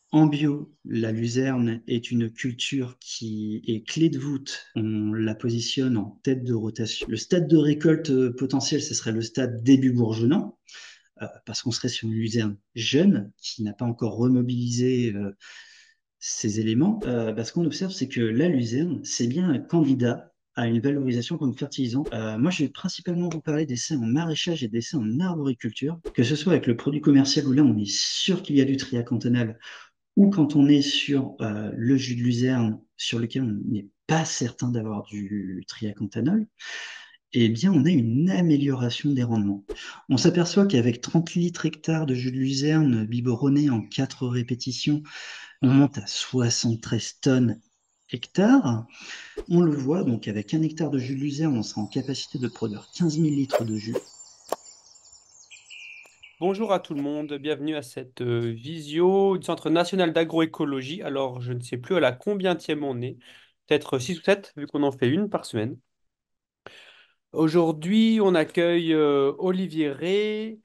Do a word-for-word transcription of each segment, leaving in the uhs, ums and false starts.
En bio, la luzerne est une culture qui est clé de voûte. On la positionne en tête de rotation. Le stade de récolte euh, potentiel, ce serait le stade début bourgeonnant, euh, parce qu'on serait sur une luzerne jeune qui n'a pas encore remobilisé euh, ses éléments. Euh, bah, ce qu'on observe, c'est que la luzerne, c'est bien un candidat à une valorisation comme fertilisant. Euh, moi, je vais principalement vous parler d'essais en maraîchage et d'essais en arboriculture, que ce soit avec le produit commercial où là, on est sûr qu'il y a du triacantanal, ou quand on est sur euh, le jus de luzerne sur lequel on n'est pas certain d'avoir du triacantanol, eh bien, on a une amélioration des rendements. On s'aperçoit qu'avec trente litres hectares de jus de luzerne biberonné en quatre répétitions, on monte à soixante-treize tonnes hectares. On le voit, donc avec un hectare de jus de luzerne, on sera en capacité de produire quinze mille litres de jus. Bonjour à tout le monde, bienvenue à cette euh, visio du Centre national d'agroécologie. Alors, je ne sais plus à la combientième on est, peut-être six ou sept, vu qu'on en fait une par semaine. Aujourd'hui, on accueille euh, Olivier Rey,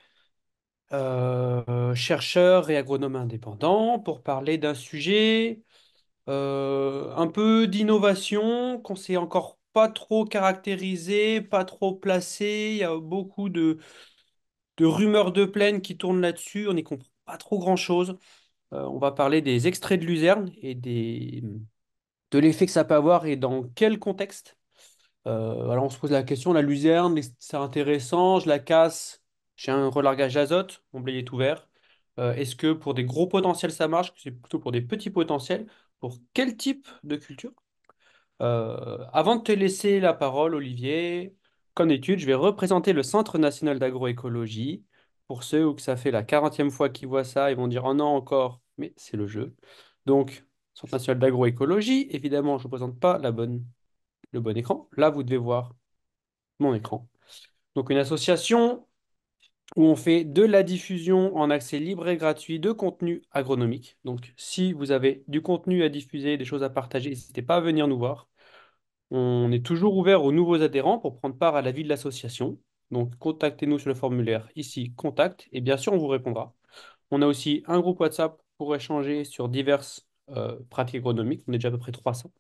euh, chercheur et agronome indépendant, pour parler d'un sujet euh, un peu d'innovation qu'on sait encore pas trop caractérisé, pas trop placé. Il y a beaucoup de, de rumeurs de plaine qui tournent là-dessus, on n'y comprend pas trop grand-chose. Euh, on va parler des extraits de luzerne et des, de l'effet que ça peut avoir et dans quel contexte. Euh, alors on se pose la question, la luzerne, les- c'est intéressant, je la casse, j'ai un relargage d'azote, mon blé est ouvert. Euh, est-ce que pour des gros potentiels ça marche? C'est plutôt pour des petits potentiels. Pour quel type de culture? Euh, avant de te laisser la parole, Olivier, comme d'étude, je vais représenter le Centre national d'agroécologie. Pour ceux où que ça fait la quarantième fois qu'ils voient ça, ils vont dire oh non encore, mais c'est le jeu. Donc, Centre national d'agroécologie, évidemment, je ne vous présente pas la bonne, le bon écran. Là, vous devez voir mon écran. Donc, une association où on fait de la diffusion en accès libre et gratuit de contenu agronomique. Donc, si vous avez du contenu à diffuser, des choses à partager, n'hésitez pas à venir nous voir. On est toujours ouvert aux nouveaux adhérents pour prendre part à la vie de l'association. Donc, contactez-nous sur le formulaire ici, contact, et bien sûr, on vous répondra. On a aussi un groupe WhatsApp pour échanger sur diverses euh, pratiques agronomiques. On est déjà à peu près trois cents.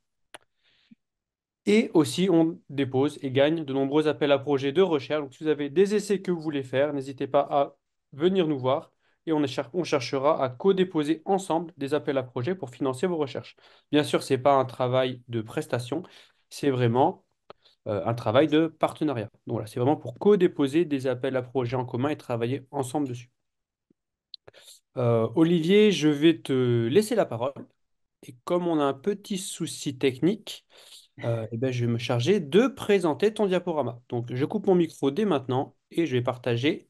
Et aussi, on dépose et gagne de nombreux appels à projets de recherche. Donc, si vous avez des essais que vous voulez faire, n'hésitez pas à venir nous voir et on, écher- on cherchera à co-déposer ensemble des appels à projets pour financer vos recherches. Bien sûr, ce n'est pas un travail de prestation, c'est vraiment euh, un travail de partenariat. Donc voilà, c'est vraiment pour co-déposer des appels à projets en commun et travailler ensemble dessus. Euh, Olivier, je vais te laisser la parole. Et comme on a un petit souci technique, euh, eh ben, je vais me charger de présenter ton diaporama. Donc, je coupe mon micro dès maintenant et je vais partager.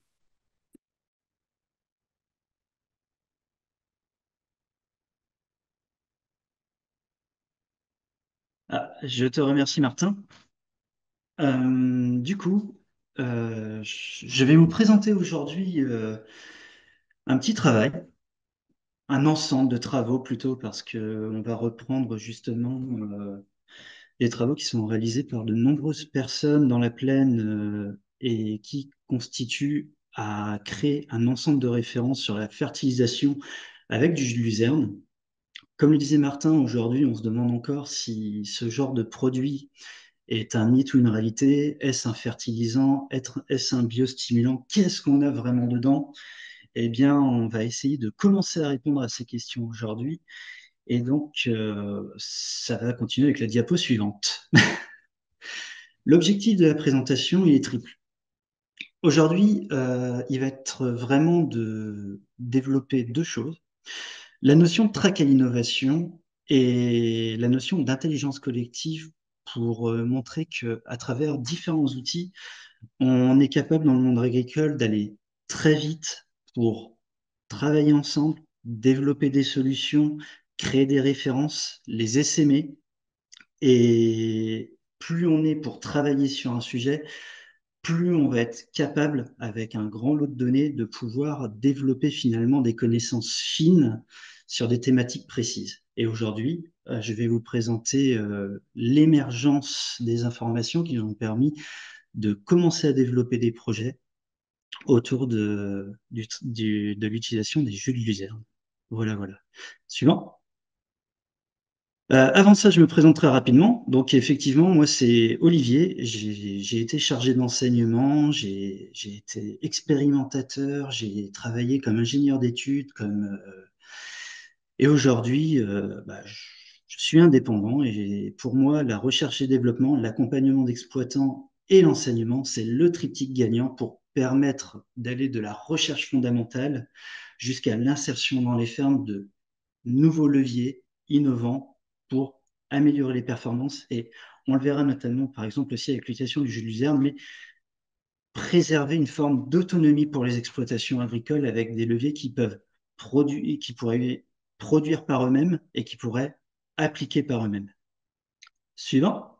Ah, je te remercie, Martin. Euh, du coup, euh, je vais vous présenter aujourd'hui euh, un petit travail, un ensemble de travaux plutôt, parce que on va reprendre justement euh, les travaux qui sont réalisés par de nombreuses personnes dans la plaine euh, et qui constituent à créer un ensemble de références sur la fertilisation avec du jus de luzerne. Comme le disait Martin, aujourd'hui, on se demande encore si ce genre de produit est un mythe ou une réalité. Est-ce un fertilisant? Être- Est-ce un biostimulant? Qu'est-ce qu'on a vraiment dedans? Eh bien, on va essayer de commencer à répondre à ces questions aujourd'hui. Et donc, euh, ça va continuer avec la diapo suivante. L'objectif de la présentation, il est triple. Aujourd'hui, euh, il va être vraiment de développer deux choses. La notion de track à l'innovation et la notion d'intelligence collective pour euh, montrer que à travers différents outils, on est capable dans le monde agricole d'aller très vite pour travailler ensemble, développer des solutions, créer des références, les essaimer. Et plus on est pour travailler sur un sujet, plus on va être capable, avec un grand lot de données, de pouvoir développer finalement des connaissances fines sur des thématiques précises. Et aujourd'hui, euh, je vais vous présenter euh, l'émergence des informations qui nous ont permis de commencer à développer des projets autour de, du- du- de l'utilisation des jus de luzerne. Voilà, voilà. Suivant. Euh, avant ça, je me présente très rapidement. Donc, effectivement, moi, c'est Olivier. J'ai j'ai été chargé d'enseignement, j'ai j'ai été expérimentateur, j'ai travaillé comme ingénieur d'études, comme euh, et aujourd'hui, euh, bah, je, je suis indépendant. Et pour moi, la recherche et développement, l'accompagnement d'exploitants et l'enseignement, c'est le triptyque gagnant pour permettre d'aller de la recherche fondamentale jusqu'à l'insertion dans les fermes de nouveaux leviers innovants pour améliorer les performances. Et on le verra notamment, par exemple, aussi avec l'utilisation du jus de luzerne, mais préserver une forme d'autonomie pour les exploitations agricoles avec des leviers qui peuvent produire, qui pourraient produire par eux-mêmes et qui pourraient appliquer par eux-mêmes. Suivant.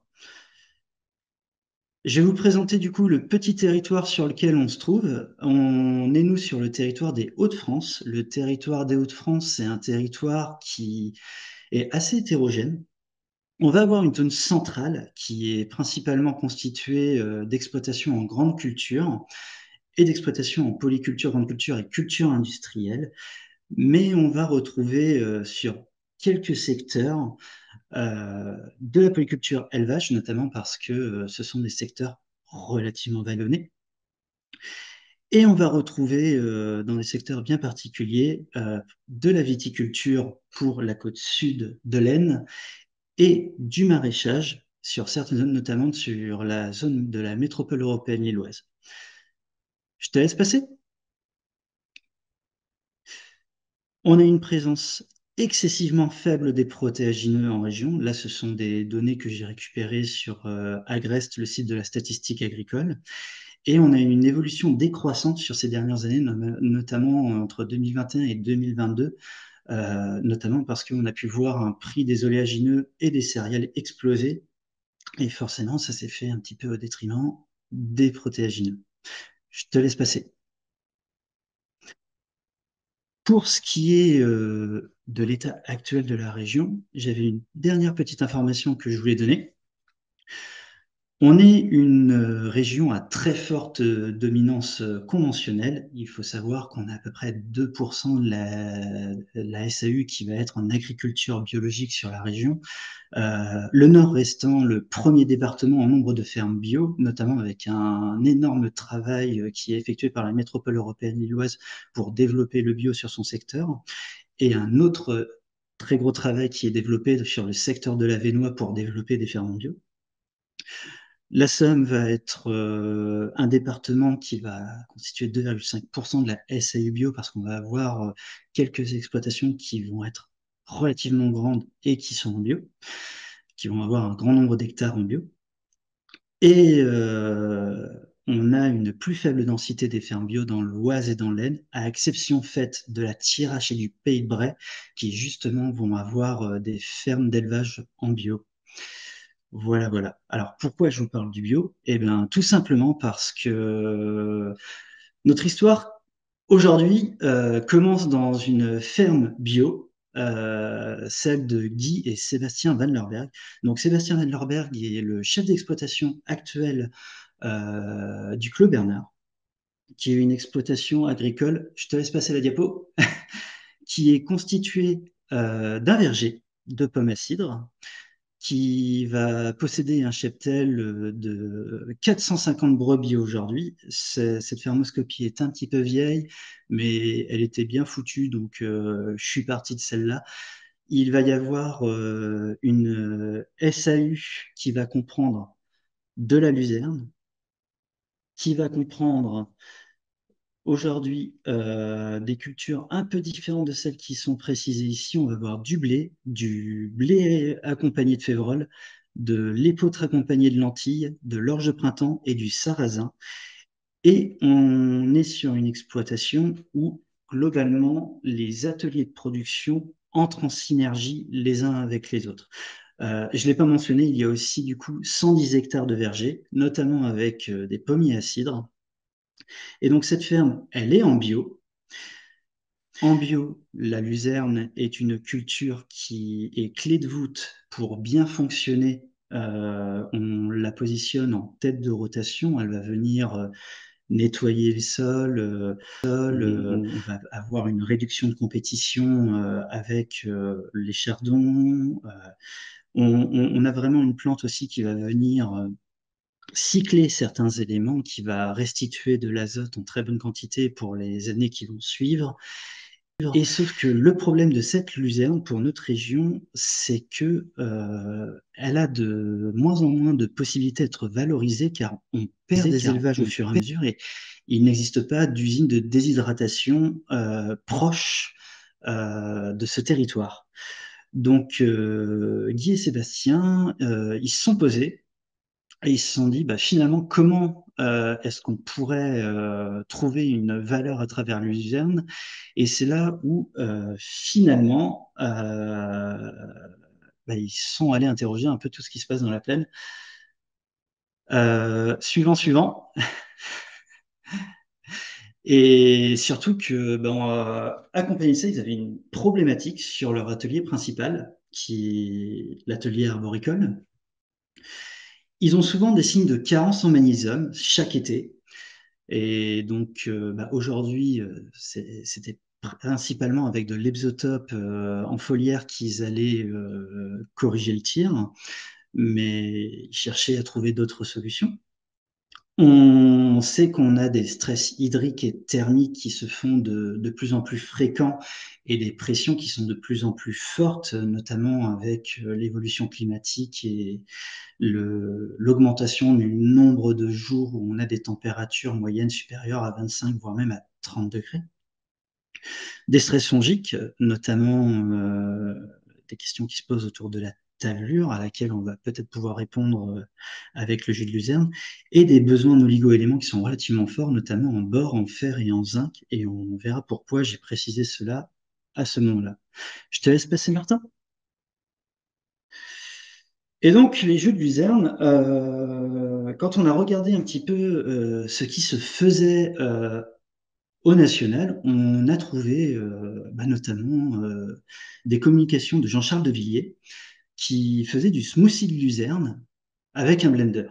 Je vais vous présenter du coup le petit territoire sur lequel on se trouve. On est nous sur le territoire des Hauts-de-France. Le territoire des Hauts-de-France, c'est un territoire qui est assez hétérogène. On va avoir une zone centrale qui est principalement constituée euh, d'exploitation en grande culture et d'exploitation en polyculture, grande culture et culture industrielle. Mais on va retrouver euh, sur quelques secteurs euh, de la polyculture élevage, notamment parce que euh, ce sont des secteurs relativement vallonnés. Et on va retrouver euh, dans des secteurs bien particuliers euh, de la viticulture pour la côte sud de l'Aisne et du maraîchage sur certaines zones, notamment sur la zone de la métropole européenne lilloise. Je te laisse passer. On a une présence excessivement faible des protéagineux en région. Là, ce sont des données que j'ai récupérées sur euh, Agrest, le site de la statistique agricole. Et on a une évolution décroissante sur ces dernières années, notamment entre deux mille vingt et un et deux mille vingt-deux, euh, notamment parce qu'on a pu voir un prix des oléagineux et des céréales exploser. Et forcément, ça s'est fait un petit peu au détriment des protéagineux. Je te laisse passer. Pour ce qui est euh, de l'état actuel de la région, j'avais une dernière petite information que je voulais donner. On est une euh, région à très forte euh, dominance euh, conventionnelle. Il faut savoir qu'on a à peu près deux pour cent de la, la S A U qui va être en agriculture biologique sur la région. Euh, le Nord restant le premier département en nombre de fermes bio, notamment avec un énorme travail euh, qui est effectué par la métropole européenne lilloise pour développer le bio sur son secteur, et un autre euh, très gros travail qui est développé sur le secteur de la Vénois pour développer des fermes bio. La Somme va être euh, un département qui va constituer deux virgule cinq pour cent de la S A U bio parce qu'on va avoir euh, quelques exploitations qui vont être relativement grandes et qui sont en bio, qui vont avoir un grand nombre d'hectares en bio. Et euh, on a une plus faible densité des fermes bio dans l'Oise et dans l'Aisne, à exception faite de la Thiérache et du Pays de Bray, qui justement vont avoir euh, des fermes d'élevage en bio. Voilà, voilà. Alors pourquoi je vous parle du bio? Eh bien, tout simplement parce que notre histoire aujourd'hui euh, commence dans une ferme bio, euh, celle de Guy et Sébastien Van Lerberg. Donc Sébastien Van Lerberg est le chef d'exploitation actuel euh, du Clos Bernard, qui est une exploitation agricole, je te laisse passer la diapo, qui est constituée euh, d'un verger de pommes à cidre, qui va posséder un cheptel euh, de quatre cent cinquante brebis aujourd'hui. C'est- Cette fermoscopie est un petit peu vieille, mais elle était bien foutue, donc euh, je suis parti de celle-là. Il va y avoir euh, une euh, S A U qui va comprendre de la luzerne, qui va comprendre aujourd'hui euh, des cultures un peu différentes de celles qui sont précisées ici. On va voir du blé, du blé accompagné de févrole, de l'épeautre accompagné de lentilles, de l'orge de printemps et du sarrasin. Et on est sur une exploitation où globalement les ateliers de production entrent en synergie les uns avec les autres. Euh, je ne l'ai pas mentionné, il y a aussi du coup cent dix hectares de vergers, notamment avec euh, des pommiers à cidre. Et donc cette ferme, elle est en bio. En bio, la luzerne est une culture qui est clé de voûte pour bien fonctionner. Euh, on la positionne en tête de rotation. Elle va venir euh, nettoyer le sol, euh, sol, euh, on, on va avoir une réduction de compétition euh, avec euh, les chardons. Euh, on, on- on a vraiment une plante aussi qui va venir euh, cycler certains éléments, qui va restituer de l'azote en très bonne quantité pour les années qui vont suivre. Et sauf que le problème de cette luzerne pour notre région, c'est que euh, elle a de moins en moins de possibilités d'être valorisée car on perd des car élevages au on fur et à mesure et il n'existe pas d'usine de déshydratation euh, proche euh, de ce territoire. Donc euh, Guy et Sébastien, euh, ils se sont posés et ils se sont dit, bah, finalement, comment euh, est-ce qu'on pourrait euh, trouver une valeur à travers l'usine? Et c'est là où, euh, finalement, euh, bah, ils sont allés interroger un peu tout ce qui se passe dans la plaine. Euh, suivant, suivant. Et surtout que, ben, euh, accompagné de ça, ils avaient une problématique sur leur atelier principal, qui est l'atelier arboricole. Ils ont souvent des signes de carence en magnésium chaque été. Et donc, euh, bah, aujourd'hui, euh, c'est- c'était principalement avec de l'ebzotope euh, en foliaire qu'ils allaient euh, corriger le tir, mais ils cherchaient à trouver d'autres solutions. On sait qu'on a des stress hydriques et thermiques qui se font de, de plus en plus fréquents et des pressions qui sont de plus en plus fortes, notamment avec euh, l'évolution climatique et le- l'augmentation du nombre de jours où on a des températures moyennes supérieures à vingt-cinq, voire même à trente degrés. Des stress fongiques, notamment euh, des questions qui se posent autour de la tavelure, à laquelle on va peut-être pouvoir répondre euh, avec le jus de luzerne, et des besoins en oligo-éléments qui sont relativement forts, notamment en bore, en fer et en zinc, et on verra pourquoi j'ai précisé cela à ce moment-là. Je te laisse passer, Martin. Et donc, les jeux de luzerne, euh, quand on a regardé un petit peu euh, ce qui se faisait euh, au national, on a trouvé euh, bah, notamment euh, des communications de Jean-Charles de Villiers qui faisait du smoothie de luzerne avec un blender.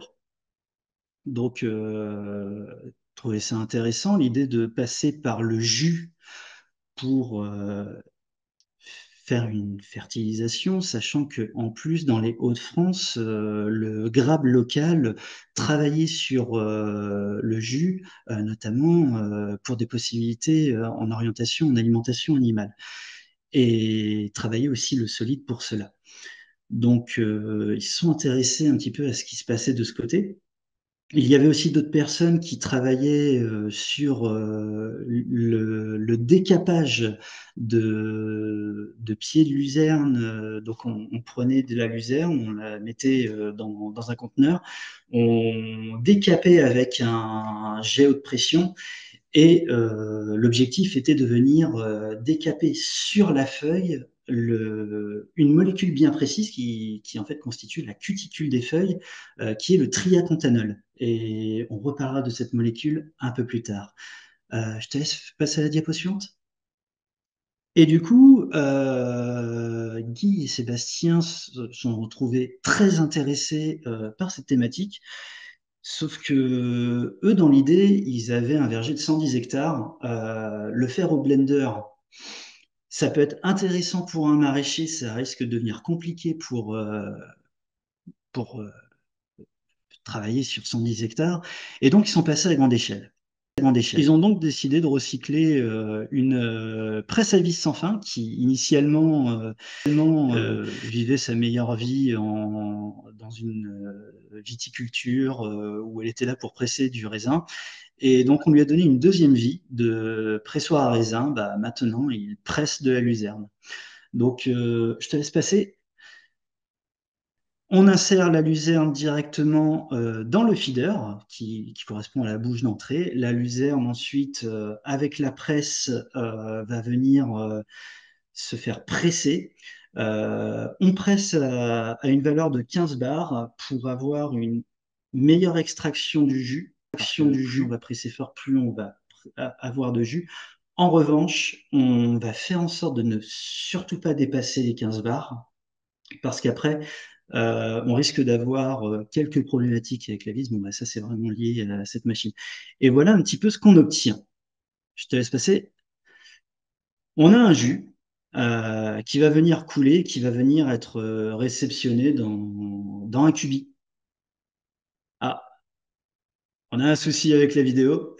Donc, euh, je trouvais ça intéressant, l'idée de passer par le jus pour euh, faire une fertilisation, sachant que en plus dans les Hauts-de-France, euh, le grabe local travaillait sur euh, le jus, euh, notamment euh, pour des possibilités euh, en orientation en alimentation animale, et travaillait aussi le solide pour cela. Donc euh, ils se sont intéressés un petit peu à ce qui se passait de ce côté. Il y avait aussi d'autres personnes qui travaillaient euh, sur euh, le, le décapage de, de pieds de luzerne. Euh, donc on, on prenait de la luzerne, on la mettait euh, dans, dans un conteneur, on décapait avec un, un jet haute pression et euh, l'objectif était de venir euh, décaper sur la feuille le, une molécule bien précise qui, qui en fait constitue la cuticule des feuilles, euh, qui est le triacontanol. Et on reparlera de cette molécule un peu plus tard. Euh, je te laisse passer à la diapo suivante. Et du coup, euh, Guy et Sébastien se sont retrouvés très intéressés euh, par cette thématique. Sauf que eux, dans l'idée, ils avaient un verger de cent dix hectares. Euh, le faire au blender, ça peut être intéressant pour un maraîcher, ça risque de devenir compliqué pour, euh, pour euh, travailler sur cent dix hectares. Et donc, ils sont passés à grande échelle. Ils ont donc décidé de recycler euh, une euh, presse à vis sans fin qui initialement euh, euh, vivait sa meilleure vie en, dans une euh, viticulture euh, où elle était là pour presser du raisin. Et donc on lui a donné une deuxième vie de pressoir à raisin. Bah, maintenant, il presse de la luzerne. Donc euh, je te laisse passer. On insère la luzerne directement euh, dans le feeder qui, qui correspond à la bouche d'entrée. La luzerne ensuite, euh, avec la presse, euh, va venir euh, se faire presser. Euh, on presse à, à une valeur de quinze bars pour avoir une meilleure extraction du jus, parce que plus on va presser fort, plus on va avoir de jus. En revanche, on va faire en sorte de ne surtout pas dépasser les quinze bars, parce qu'après, euh, on risque d'avoir euh, quelques problématiques avec la vis. Bon, bah, ça, c'est vraiment lié à cette machine. Et voilà un petit peu ce qu'on obtient. Je te laisse passer. On a un jus euh, qui va venir couler, qui va venir être euh, réceptionné dans, dans un cubi. Ah, on a un souci avec la vidéo.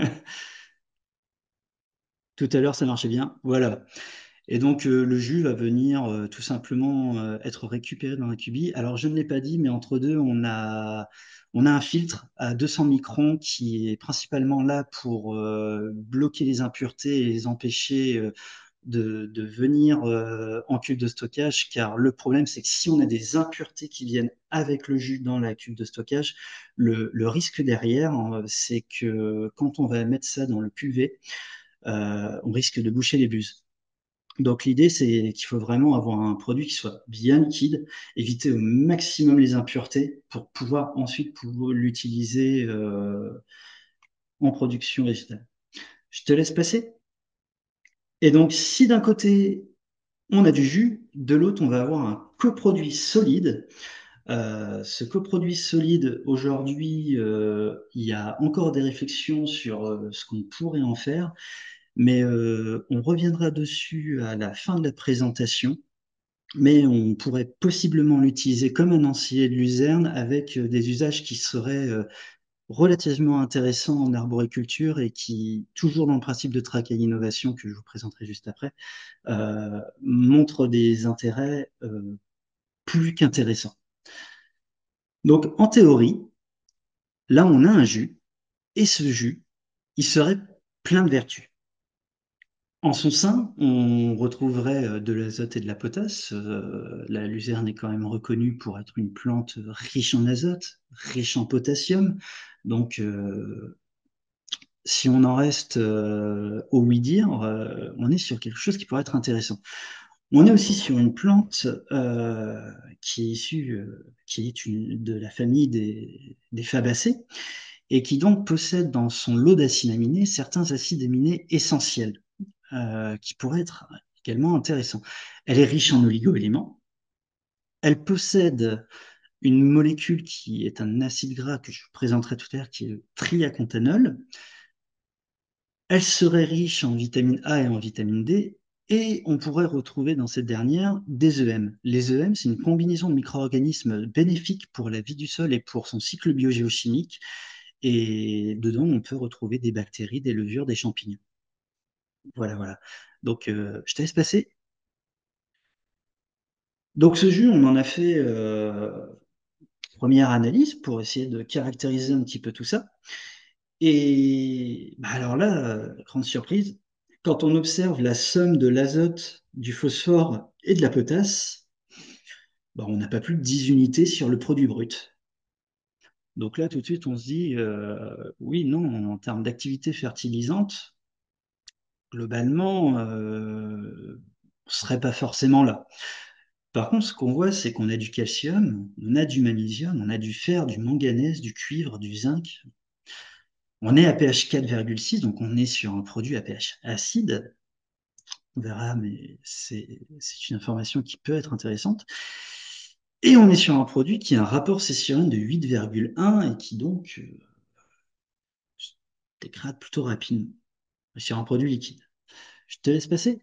Tout à l'heure, ça marchait bien. Voilà. Et donc, euh, le jus va venir euh, tout simplement euh, être récupéré dans un cubi. Alors, je ne l'ai pas dit, mais entre deux, on a, on a un filtre à deux cents microns qui est principalement là pour euh, bloquer les impuretés et les empêcher euh, de, de venir euh, en cuve de stockage. Car le problème, c'est que si on a des impuretés qui viennent avec le jus dans la cuve de stockage, le, le risque derrière, euh, c'est que quand on va mettre ça dans le cuvée, euh, on risque de boucher les buses. Donc l'idée, c'est qu'il faut vraiment avoir un produit qui soit bien liquide, éviter au maximum les impuretés pour pouvoir ensuite pouvoir l'utiliser euh, en production végétale. Je te laisse passer. Et donc, si d'un côté, on a du jus, de l'autre, on va avoir un coproduit solide. Euh, ce coproduit solide, aujourd'hui, euh, il y a encore des réflexions sur euh, ce qu'on pourrait en faire, mais euh, on reviendra dessus à la fin de la présentation. Mais on pourrait possiblement l'utiliser comme un ensilé de luzerne avec euh, des usages qui seraient euh, relativement intéressants en arboriculture et qui, toujours dans le principe de traque à l'innovation que je vous présenterai juste après, euh, montrent des intérêts euh, plus qu'intéressants. Donc, en théorie, là, on a un jus, et ce jus, il serait plein de vertus. En son sein, on retrouverait euh, de l'azote et de la potasse. Euh, la luzerne est quand même reconnue pour être une plante riche en azote, riche en potassium. Donc, euh, si on en reste euh, au oui-dire, euh, on est sur quelque chose qui pourrait être intéressant. On est aussi sur une plante euh, qui est issue, euh, qui est une, de la famille des, des fabacées et qui donc possède dans son lot d'acides aminés certains acides aminés essentiels euh, qui pourraient être également intéressants. Elle est riche en oligo-éléments. Elle possède une molécule qui est un acide gras que je vous présenterai tout à l'heure, qui est le triacontanol. Elle serait riche en vitamine A et en vitamine D, et on pourrait retrouver dans cette dernière des E M. Les E M, c'est une combinaison de micro-organismes bénéfiques pour la vie du sol et pour son cycle biogéochimique, et dedans, on peut retrouver des bactéries, des levures, des champignons. Voilà, voilà. Donc, euh, je te laisse passer. Donc, ce jus, on en a fait euh, première analyse pour essayer de caractériser un petit peu tout ça. Et bah alors là, euh, grande surprise, quand on observe la somme de l'azote, du phosphore et de la potasse, bah, on n'a pas plus de dix unités sur le produit brut. Donc là, tout de suite, on se dit, euh, oui, non, en termes d'activité fertilisante, globalement, euh, on ne serait pas forcément là. Par contre, ce qu'on voit, c'est qu'on a du calcium, on a du magnésium, on a du fer, du manganèse, du cuivre, du zinc. On est à pH quatre virgule six, donc on est sur un produit à pH acide. On verra, mais c'est c'est une information qui peut être intéressante. Et on est sur un produit qui a un rapport cessium de huit virgule un et qui donc euh, se dégrade plutôt rapidement sur un produit liquide. Je te laisse passer.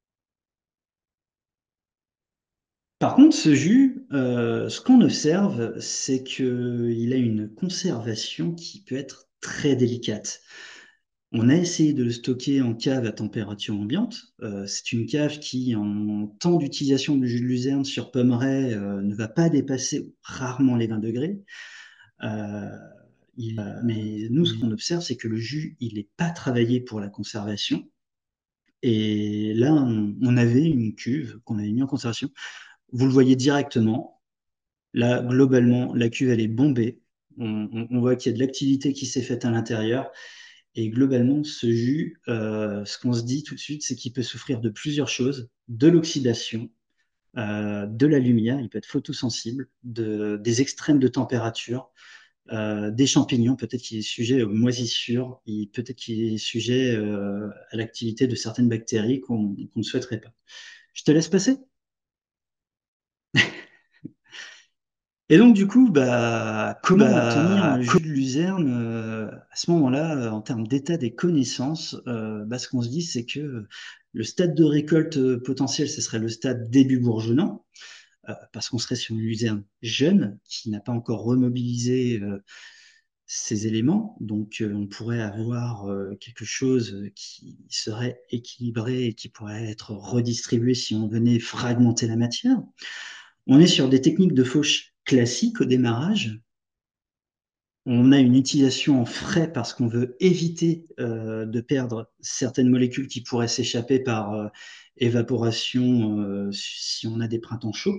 Par contre, ce jus, euh, ce qu'on observe, c'est qu'il a une conservation qui peut être très délicate. On a essayé de le stocker en cave à température ambiante. Euh, c'est une cave qui, en temps d'utilisation du jus de luzerne sur pommeraie, euh, ne va pas dépasser rarement les vingt degrés. Euh, il- mais nous, ce qu'on observe, c'est que le jus, il n'est pas travaillé pour la conservation. Et là, on, on avait une cuve qu'on avait mis en conservation. Vous le voyez directement. Là, globalement, la cuve, elle est bombée. On, on- on voit qu'il y a de l'activité qui s'est faite à l'intérieur. Et globalement, ce jus, euh, ce qu'on se dit tout de suite, c'est qu'il peut souffrir de plusieurs choses, de l'oxydation, euh, de la lumière, il peut être photosensible, de, des extrêmes de température, euh, des champignons, peut-être qu'il est sujet aux moisissures, il- peut-être qu'il est sujet euh, à l'activité de certaines bactéries qu'on qu'on ne souhaiterait pas. Je te laisse passer. Et donc, du coup, bah, comment obtenir Bah, le jus de luzerne euh, à ce moment-là, euh, en termes d'état des connaissances, euh, bah, ce qu'on se dit, c'est que le stade de récolte euh, potentiel, ce serait le stade début bourgeonnant, euh, parce qu'on serait sur une luzerne jeune qui n'a pas encore remobilisé euh, ses éléments. Donc, euh, on pourrait avoir euh, quelque chose qui serait équilibré et qui pourrait être redistribué si on venait fragmenter la matière. On est sur des techniques de fauche classiques au démarrage. On a une utilisation en frais parce qu'on veut éviter euh, de perdre certaines molécules qui pourraient s'échapper par euh, évaporation euh, si on a des printemps chauds.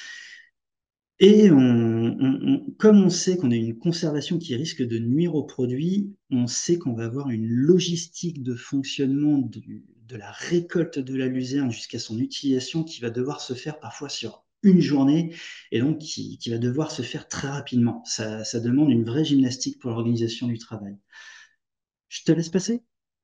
Et on, on- on- comme on sait qu'on a une conservation qui risque de nuire au produit, on sait qu'on va avoir une logistique de fonctionnement du- de la récolte de la luzerne jusqu'à son utilisation qui va devoir se faire parfois sur une journée et donc qui, qui va devoir se faire très rapidement. Ça, ça demande une vraie gymnastique pour l'organisation du travail. Je te laisse passer.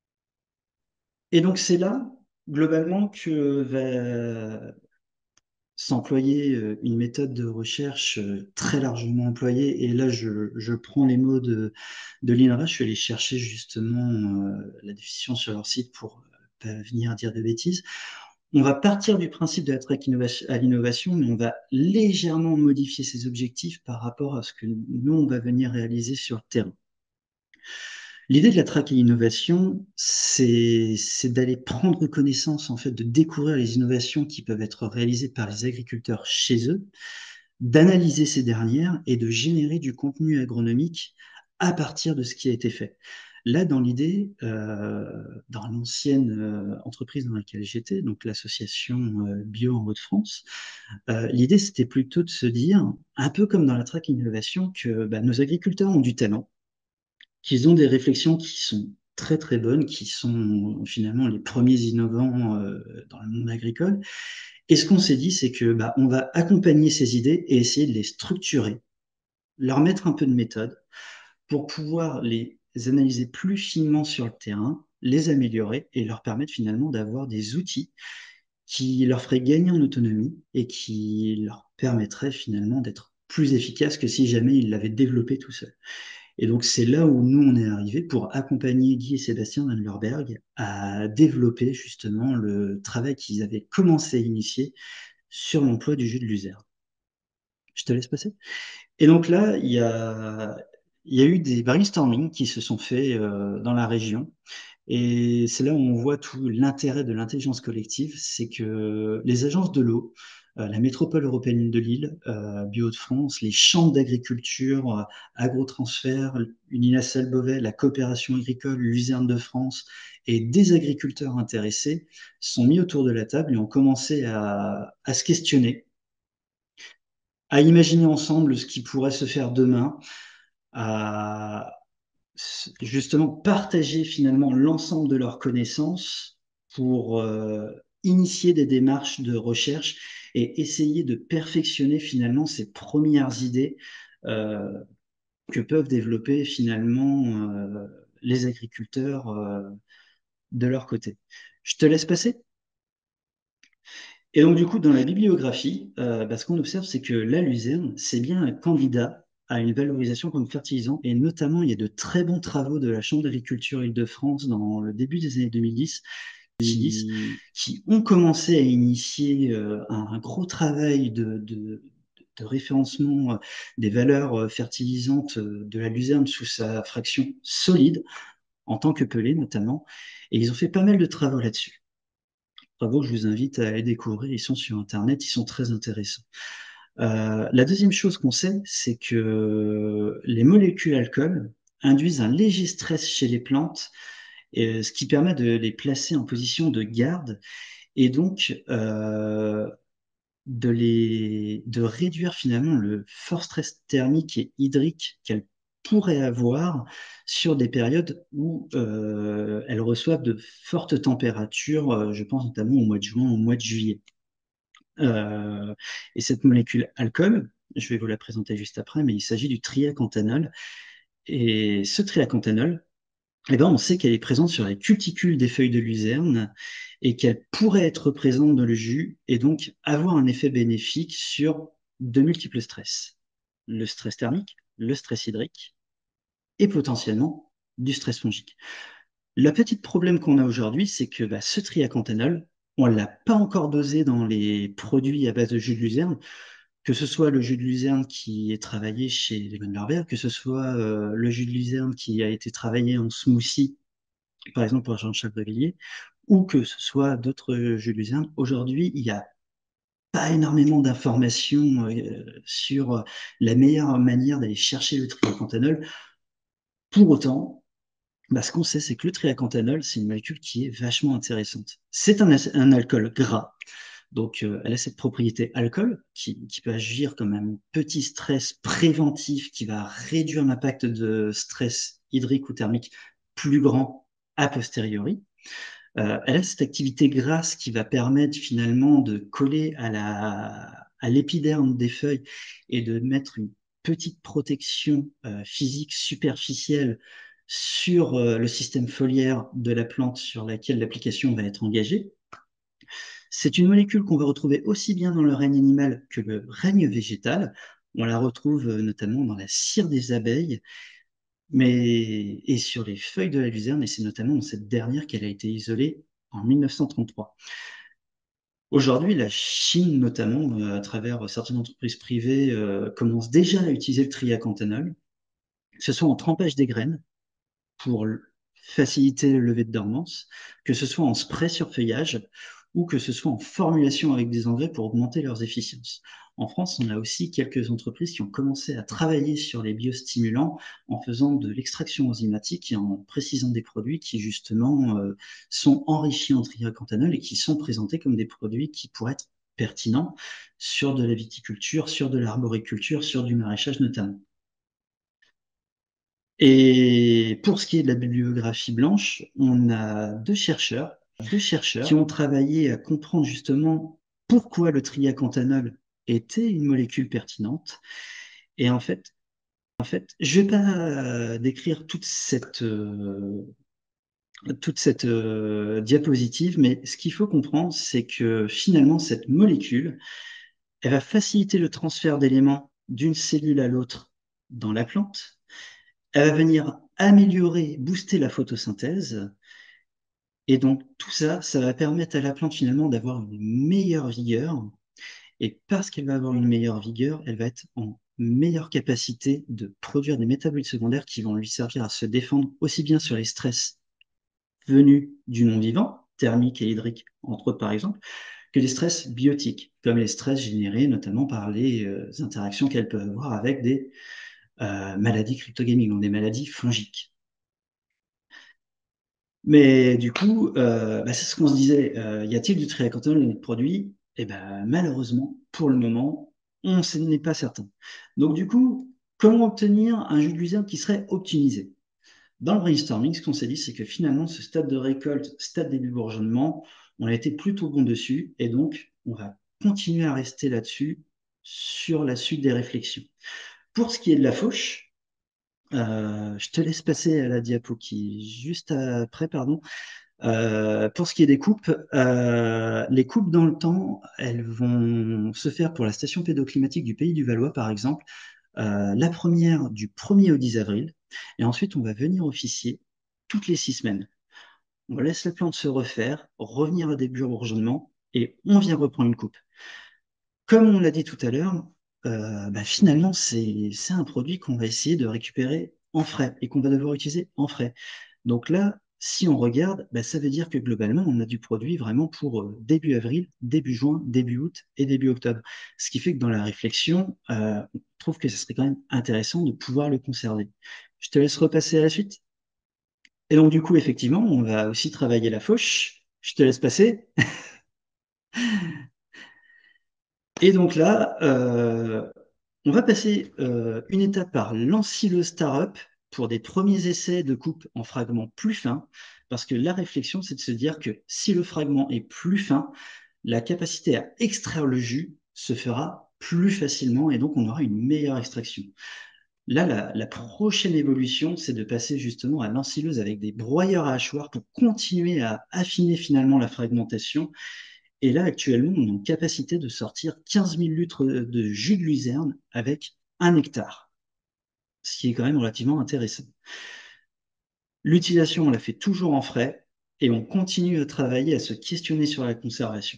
Et donc c'est là, globalement, que va, s'employer euh, une méthode de recherche euh, très largement employée. Et là, je, je prends les mots de, de l'INRA. Je suis allé chercher justement euh, la définition sur leur site pour euh, pas venir dire de bêtises. On va partir du principe de la track innovation- à l'innovation, mais on va légèrement modifier ses objectifs par rapport à ce que nous, on va venir réaliser sur le terrain. L'idée de la track et l'innovation, c'est c'est d'aller prendre connaissance, en fait, de découvrir les innovations qui peuvent être réalisées par les agriculteurs chez eux, d'analyser ces dernières et de générer du contenu agronomique à partir de ce qui a été fait. Là, dans l'idée, euh, dans l'ancienne euh, entreprise dans laquelle j'étais, donc l'association euh, Bio en Hauts-de-France, euh, l'idée c'était plutôt de se dire, un peu comme dans la track innovation, que bah, nos agriculteurs ont du talent, qu'ils ont des réflexions qui sont très très bonnes, qui sont finalement les premiers innovants euh, dans le monde agricole. Et ce qu'on s'est dit, c'est que bah, on va accompagner ces idées et essayer de les structurer, leur mettre un peu de méthode pour pouvoir les analyser plus finement sur le terrain, les améliorer et leur permettre finalement d'avoir des outils qui leur feraient gagner en autonomie et qui leur permettraient finalement d'être plus efficaces que si jamais ils l'avaient développé tout seul. Et donc, c'est là où nous, on est arrivé pour accompagner Guy et Sébastien Van Lerberg à développer justement le travail qu'ils avaient commencé à initier sur l'emploi du jus de luzerne. Je te laisse passer. Et donc là, il y a, il y a eu des brainstorming qui se sont faits euh, dans la région. Et c'est là où on voit tout l'intérêt de l'intelligence collective, c'est que les agences de l'eau, euh, la métropole européenne de Lille, euh, Bio de France, les chambres d'agriculture, euh, Agrotransfert, Unilassal Beauvais, la coopération agricole, Luzerne de France et des agriculteurs intéressés sont mis autour de la table et ont commencé à, à se questionner, à imaginer ensemble ce qui pourrait se faire demain, à justement partager finalement l'ensemble de leurs connaissances pour euh, initier des démarches de recherche et essayer de perfectionner finalement ces premières idées euh, que peuvent développer finalement euh, les agriculteurs euh, de leur côté. Je te laisse passer. Et donc, du coup, dans la bibliographie, euh, bah, ce qu'on observe, c'est que la luzerne, c'est bien un candidat à une valorisation comme fertilisant. Et notamment, il y a de très bons travaux de la Chambre d'agriculture Île-de-France dans le début des années deux mille dix qui, qui ont commencé à initier euh, un, un gros travail de, de, de référencement euh, des valeurs euh, fertilisantes euh, de la luzerne sous sa fraction solide, en tant que pelé notamment. Et ils ont fait pas mal de travaux là-dessus. Travaux que je vous invite à aller découvrir, ils sont sur Internet, ils sont très intéressants. Euh, la deuxième chose qu'on sait, c'est que les molécules alcool induisent un léger stress chez les plantes, et, ce qui permet de les placer en position de garde et donc euh, de, les, de réduire finalement le fort stress thermique et hydrique qu'elles pourraient avoir sur des périodes où euh, elles reçoivent de fortes températures, euh, je pense notamment au mois de juin, au mois de juillet. Euh, et cette molécule alcool, je vais vous la présenter juste après, mais il s'agit du triacantanol. Et ce triacantanol, eh ben, on sait qu'elle est présente sur les cuticules des feuilles de luzerne et qu'elle pourrait être présente dans le jus et donc avoir un effet bénéfique sur de multiples stress. le stress thermique, le stress hydrique et potentiellement du stress fongique. Le petit problème qu'on a aujourd'hui, c'est que bah, ce triacantanol, on ne l'a pas encore dosé dans les produits à base de jus de luzerne, que ce soit le jus de luzerne qui est travaillé chez Lemon Larbert, que ce soit euh, le jus de luzerne qui a été travaillé en smoothie, par exemple pour Jean-Charles Bavillier, ou que ce soit d'autres jus de luzerne. Aujourd'hui, il n'y a pas énormément d'informations euh, sur la meilleure manière d'aller chercher le triacantanol. Pour autant, bah, ce qu'on sait, c'est que le triacantanol, c'est une molécule qui est vachement intéressante. C'est un, un alcool gras, donc euh, elle a cette propriété alcool qui, qui peut agir comme un petit stress préventif qui va réduire l'impact de stress hydrique ou thermique plus grand a posteriori. Euh, elle a cette activité grasse qui va permettre finalement de coller à la, à l'épiderme des feuilles et de mettre une petite protection euh, physique superficielle sur euh, le système foliaire de la plante sur laquelle l'application va être engagée. C'est une molécule qu'on va retrouver aussi bien dans le règne animal que le règne végétal. On la retrouve euh, notamment dans la cire des abeilles, mais et sur les feuilles de la luzerne, et c'est notamment dans cette dernière qu'elle a été isolée en mille neuf cent trente-trois. Aujourd'hui, la Chine, notamment, euh, à travers certaines entreprises privées, euh, commence déjà à utiliser le triacantanol, que ce soit en trempage des graines pour faciliter le lever de dormance, que ce soit en spray sur feuillage ou que ce soit en formulation avec des engrais pour augmenter leurs efficiences. En France, on a aussi quelques entreprises qui ont commencé à travailler sur les biostimulants en faisant de l'extraction enzymatique et en précisant des produits qui justement euh, sont enrichis en triacantanol et qui sont présentés comme des produits qui pourraient être pertinents sur de la viticulture, sur de l'arboriculture, sur du maraîchage notamment. Et pour ce qui est de la bibliographie blanche, on a deux chercheurs, deux chercheurs qui ont travaillé à comprendre justement pourquoi le triacantanol était une molécule pertinente. Et en fait, en fait, je vais pas euh, décrire toute cette, euh, toute cette euh, diapositive, mais ce qu'il faut comprendre, c'est que finalement, cette molécule, elle va faciliter le transfert d'éléments d'une cellule à l'autre dans la plante. Elle va venir améliorer, booster la photosynthèse. Et donc, tout ça, ça va permettre à la plante finalement d'avoir une meilleure vigueur. Et parce qu'elle va avoir une meilleure vigueur, elle va être en meilleure capacité de produire des métabolites secondaires qui vont lui servir à se défendre aussi bien sur les stress venus du non-vivant, thermique et hydrique, entre autres par exemple, que les stress biotiques, comme les stress générés notamment par les euh, interactions qu'elles peuvent avoir avec des euh, maladies cryptogamiques, donc des maladies fongiques. Mais du coup, euh, bah, c'est ce qu'on se disait. Euh, y a-t-il du triacantanol dans les produits? Eh ben, malheureusement, pour le moment, on ne n'est pas certain. Donc du coup, comment obtenir un jus de luzerne qui serait optimisé? Dans le brainstorming, ce qu'on s'est dit, c'est que finalement, ce stade de récolte, stade début bourgeonnement, on a été plutôt bon dessus, et donc on va continuer à rester là-dessus sur la suite des réflexions. Pour ce qui est de la fauche, euh, je te laisse passer à la diapo qui juste après, pardon. Euh, pour ce qui est des coupes, euh, les coupes dans le temps, elles vont se faire pour la station pédoclimatique du Pays du Valois, par exemple, euh, la première du premier au dix avril, et ensuite on va venir officier toutes les six semaines. On laisse la plante se refaire, revenir à début bourgeonnement, et on vient reprendre une coupe. Comme on l'a dit tout à l'heure, euh, bah, finalement, c'est c'est un produit qu'on va essayer de récupérer en frais et qu'on va devoir utiliser en frais. Donc là, si on regarde, bah, ça veut dire que globalement, on a du produit vraiment pour euh, début avril, début juin, début août et début octobre. Ce qui fait que dans la réflexion, euh, on trouve que ce serait quand même intéressant de pouvoir le conserver. Je te laisse repasser à la suite. Et donc, du coup, effectivement, on va aussi travailler la fauche. Je te laisse passer. Et donc là, euh, on va passer euh, une étape par l'ancylose Startup pour des premiers essais de coupe en fragments plus fins, parce que la réflexion, c'est de se dire que si le fragment est plus fin, la capacité à extraire le jus se fera plus facilement et donc on aura une meilleure extraction. Là, la, la prochaine évolution, c'est de passer justement à l'ancylose avec des broyeurs à hachoir pour continuer à affiner finalement la fragmentation. Et là, actuellement, on est en capacité de sortir quinze mille litres de jus de luzerne avec un hectare, ce qui est quand même relativement intéressant. L'utilisation, on la fait toujours en frais et on continue à travailler, à se questionner sur la conservation.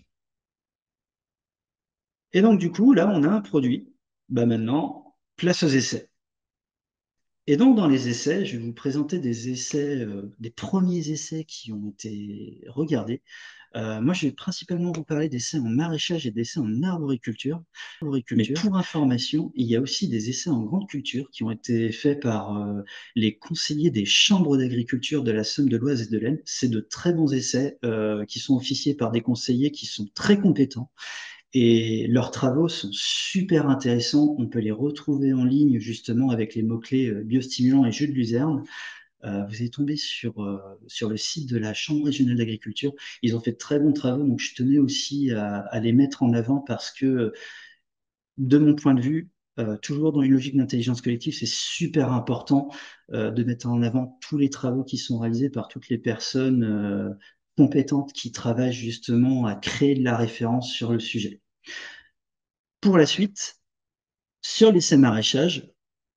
Et donc, du coup, là, on a un produit. Bah maintenant, place aux essais. Et donc, dans les essais, je vais vous présenter des essais, euh, des premiers essais qui ont été regardés. Euh, moi, je vais principalement vous parler d'essais en maraîchage et d'essais en arboriculture. Mais pour information, il y a aussi des essais en grande culture qui ont été faits par euh, les conseillers des chambres d'agriculture de la Somme, de l'Oise et de l'Aisne. C'est de très bons essais euh, qui sont officiés par des conseillers qui sont très compétents. Et leurs travaux sont super intéressants. On peut les retrouver en ligne justement avec les mots-clés euh, biostimulants et jus de luzerne. Euh, vous allez tomber sur, euh, sur le site de la Chambre régionale d'agriculture. Ils ont fait de très bons travaux, donc je tenais aussi à, à les mettre en avant parce que, de mon point de vue, euh, toujours dans une logique d'intelligence collective, c'est super important euh, de mettre en avant tous les travaux qui sont réalisés par toutes les personnes euh, compétentes qui travaillent justement à créer de la référence sur le sujet. Pour la suite, sur l'essai maraîchage,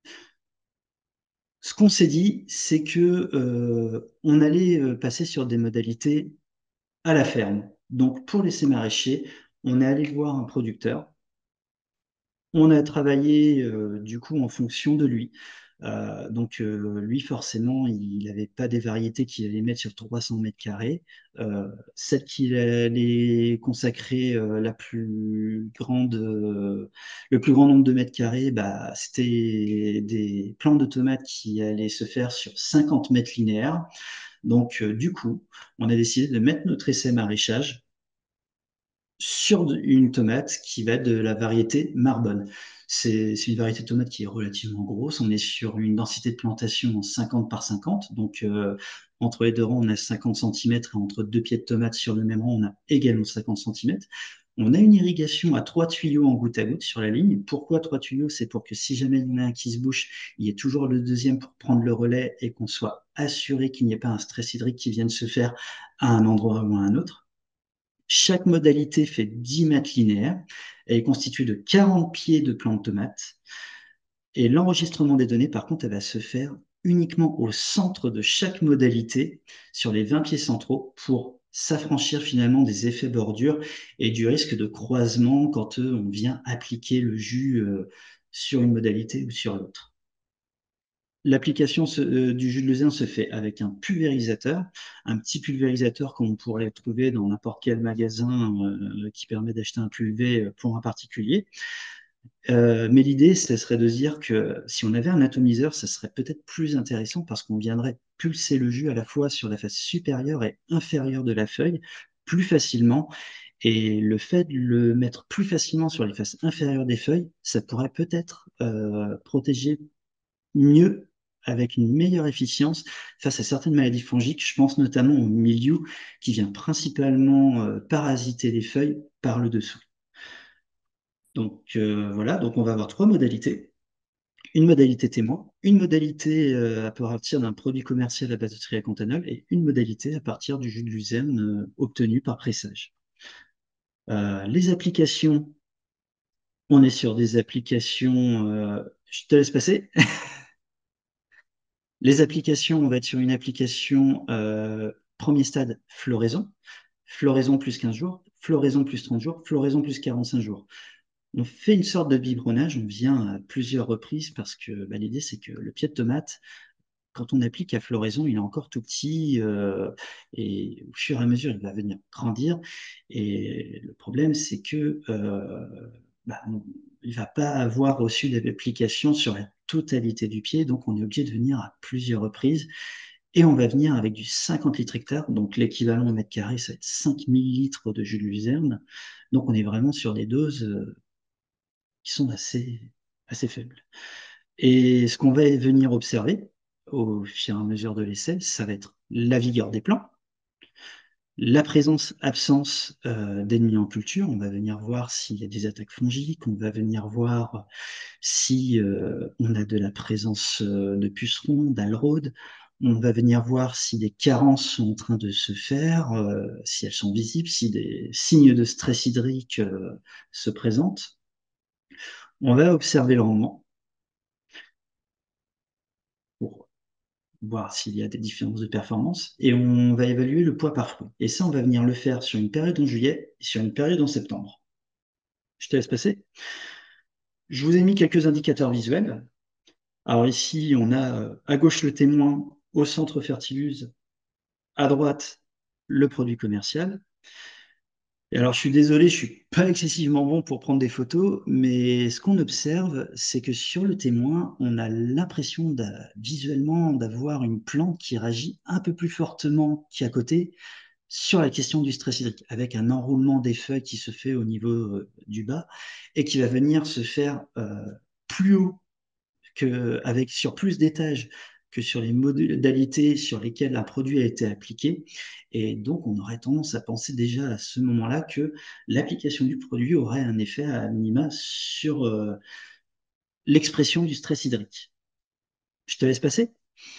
ce qu'on s'est dit, c'est que euh, on allait euh, passer sur des modalités à la ferme. Donc, pour l'essai maraîcher, on est allé voir un producteur. On a travaillé euh, du coup en fonction de lui. Euh, donc euh, lui forcément il n'avait pas des variétés qu'il allait mettre sur trois cents mètres carrés. Euh, celle qu'il allait consacrer euh, la plus grande, euh, le plus grand nombre de mètres carrés, bah, c'était des plants de tomates qui allaient se faire sur cinquante mètres linéaires. Donc euh, du coup on a décidé de mettre notre essai maraîchage sur une tomate qui va être de la variété Marbonne. C'est une variété de tomate qui est relativement grosse. On est sur une densité de plantation en cinquante par cinquante. Donc, euh, entre les deux rangs, on a cinquante centimètres et entre deux pieds de tomate sur le même rang, on a également cinquante centimètres. On a une irrigation à trois tuyaux en goutte à goutte sur la ligne. Pourquoi trois tuyaux? C'est pour que si jamais il y en a un qui se bouche, il y ait toujours le deuxième pour prendre le relais et qu'on soit assuré qu'il n'y ait pas un stress hydrique qui vienne se faire à un endroit ou à un autre. Chaque modalité fait dix mètres linéaires. Elle est constituée de quarante pieds de plants de tomates. Et l'enregistrement des données, par contre, elle va se faire uniquement au centre de chaque modalité, sur les vingt pieds centraux, pour s'affranchir finalement des effets bordure et du risque de croisement quand euh, on vient appliquer le jus euh, sur une modalité ou sur l'autre. L'application euh, du jus de luzerne se fait avec un pulvérisateur, un petit pulvérisateur comme on pourrait le trouver dans n'importe quel magasin euh, qui permet d'acheter un pulvé euh, pour un particulier. Euh, mais l'idée, ce serait de dire que si on avait un atomiseur, ça serait peut-être plus intéressant parce qu'on viendrait pulser le jus à la fois sur la face supérieure et inférieure de la feuille plus facilement. Et le fait de le mettre plus facilement sur les faces inférieures des feuilles, ça pourrait peut-être euh, protéger mieux, avec une meilleure efficience face à certaines maladies fongiques. Je pense notamment au mildiou qui vient principalement euh, parasiter les feuilles par le dessous. Donc euh, voilà, donc on va avoir trois modalités. Une modalité témoin, une modalité euh, à partir d'un produit commercial à base de triacontanol et une modalité à partir du jus de luzerne euh, obtenu par pressage. Euh, les applications, on est sur des applications, euh, je te laisse passer. Les applications, on va être sur une application euh, premier stade floraison, floraison plus quinze jours, floraison plus trente jours, floraison plus quarante-cinq jours. On fait une sorte de biberonnage, on vient à plusieurs reprises parce que bah, l'idée c'est que le pied de tomate, quand on applique à floraison, il est encore tout petit euh, et au fur et à mesure, il va venir grandir. Et le problème, c'est que euh, bah, on- il va pas avoir reçu d'application sur la totalité du pied, donc on est obligé de venir à plusieurs reprises. Et on va venir avec du cinquante litres hectare, donc l'équivalent au mètre carré, ça va être cinq mille litres de jus de luzerne. Donc on est vraiment sur des doses euh, qui sont assez, assez faibles. Et ce qu'on va venir observer au fur et à mesure de l'essai, ça va être la vigueur des plants, la présence-absence euh, d'ennemis en culture. On va venir voir s'il y a des attaques fongiques, on va venir voir si euh, on a de la présence euh, de pucerons, d'alraudes. On va venir voir si des carences sont en train de se faire, euh, si elles sont visibles, si des signes de stress hydrique euh, se présentent. On va observer le rendement. voir s'il y a des différences de performance, et on va évaluer le poids par fruit. Et ça, on va venir le faire sur une période en juillet et sur une période en septembre. Je te laisse passer. Je vous ai mis quelques indicateurs visuels. Alors ici, on a euh, à gauche le témoin, au centre Fertiluse, à droite le produit commercial. Et alors, je suis désolé, je suis pas excessivement bon pour prendre des photos, mais ce qu'on observe, c'est que sur le témoin, on a l'impression d'a- visuellement d'avoir une plante qui réagit un peu plus fortement qu'à côté sur la question du stress hydrique, avec un enroulement des feuilles qui se fait au niveau euh, du bas et qui va venir se faire euh, plus haut que, avec, sur plus d'étages que sur les modalités sur lesquelles un produit a été appliqué. Et donc, on aurait tendance à penser déjà à ce moment-là que l'application du produit aurait un effet à minima sur euh, l'expression du stress hydrique. Je te laisse passer.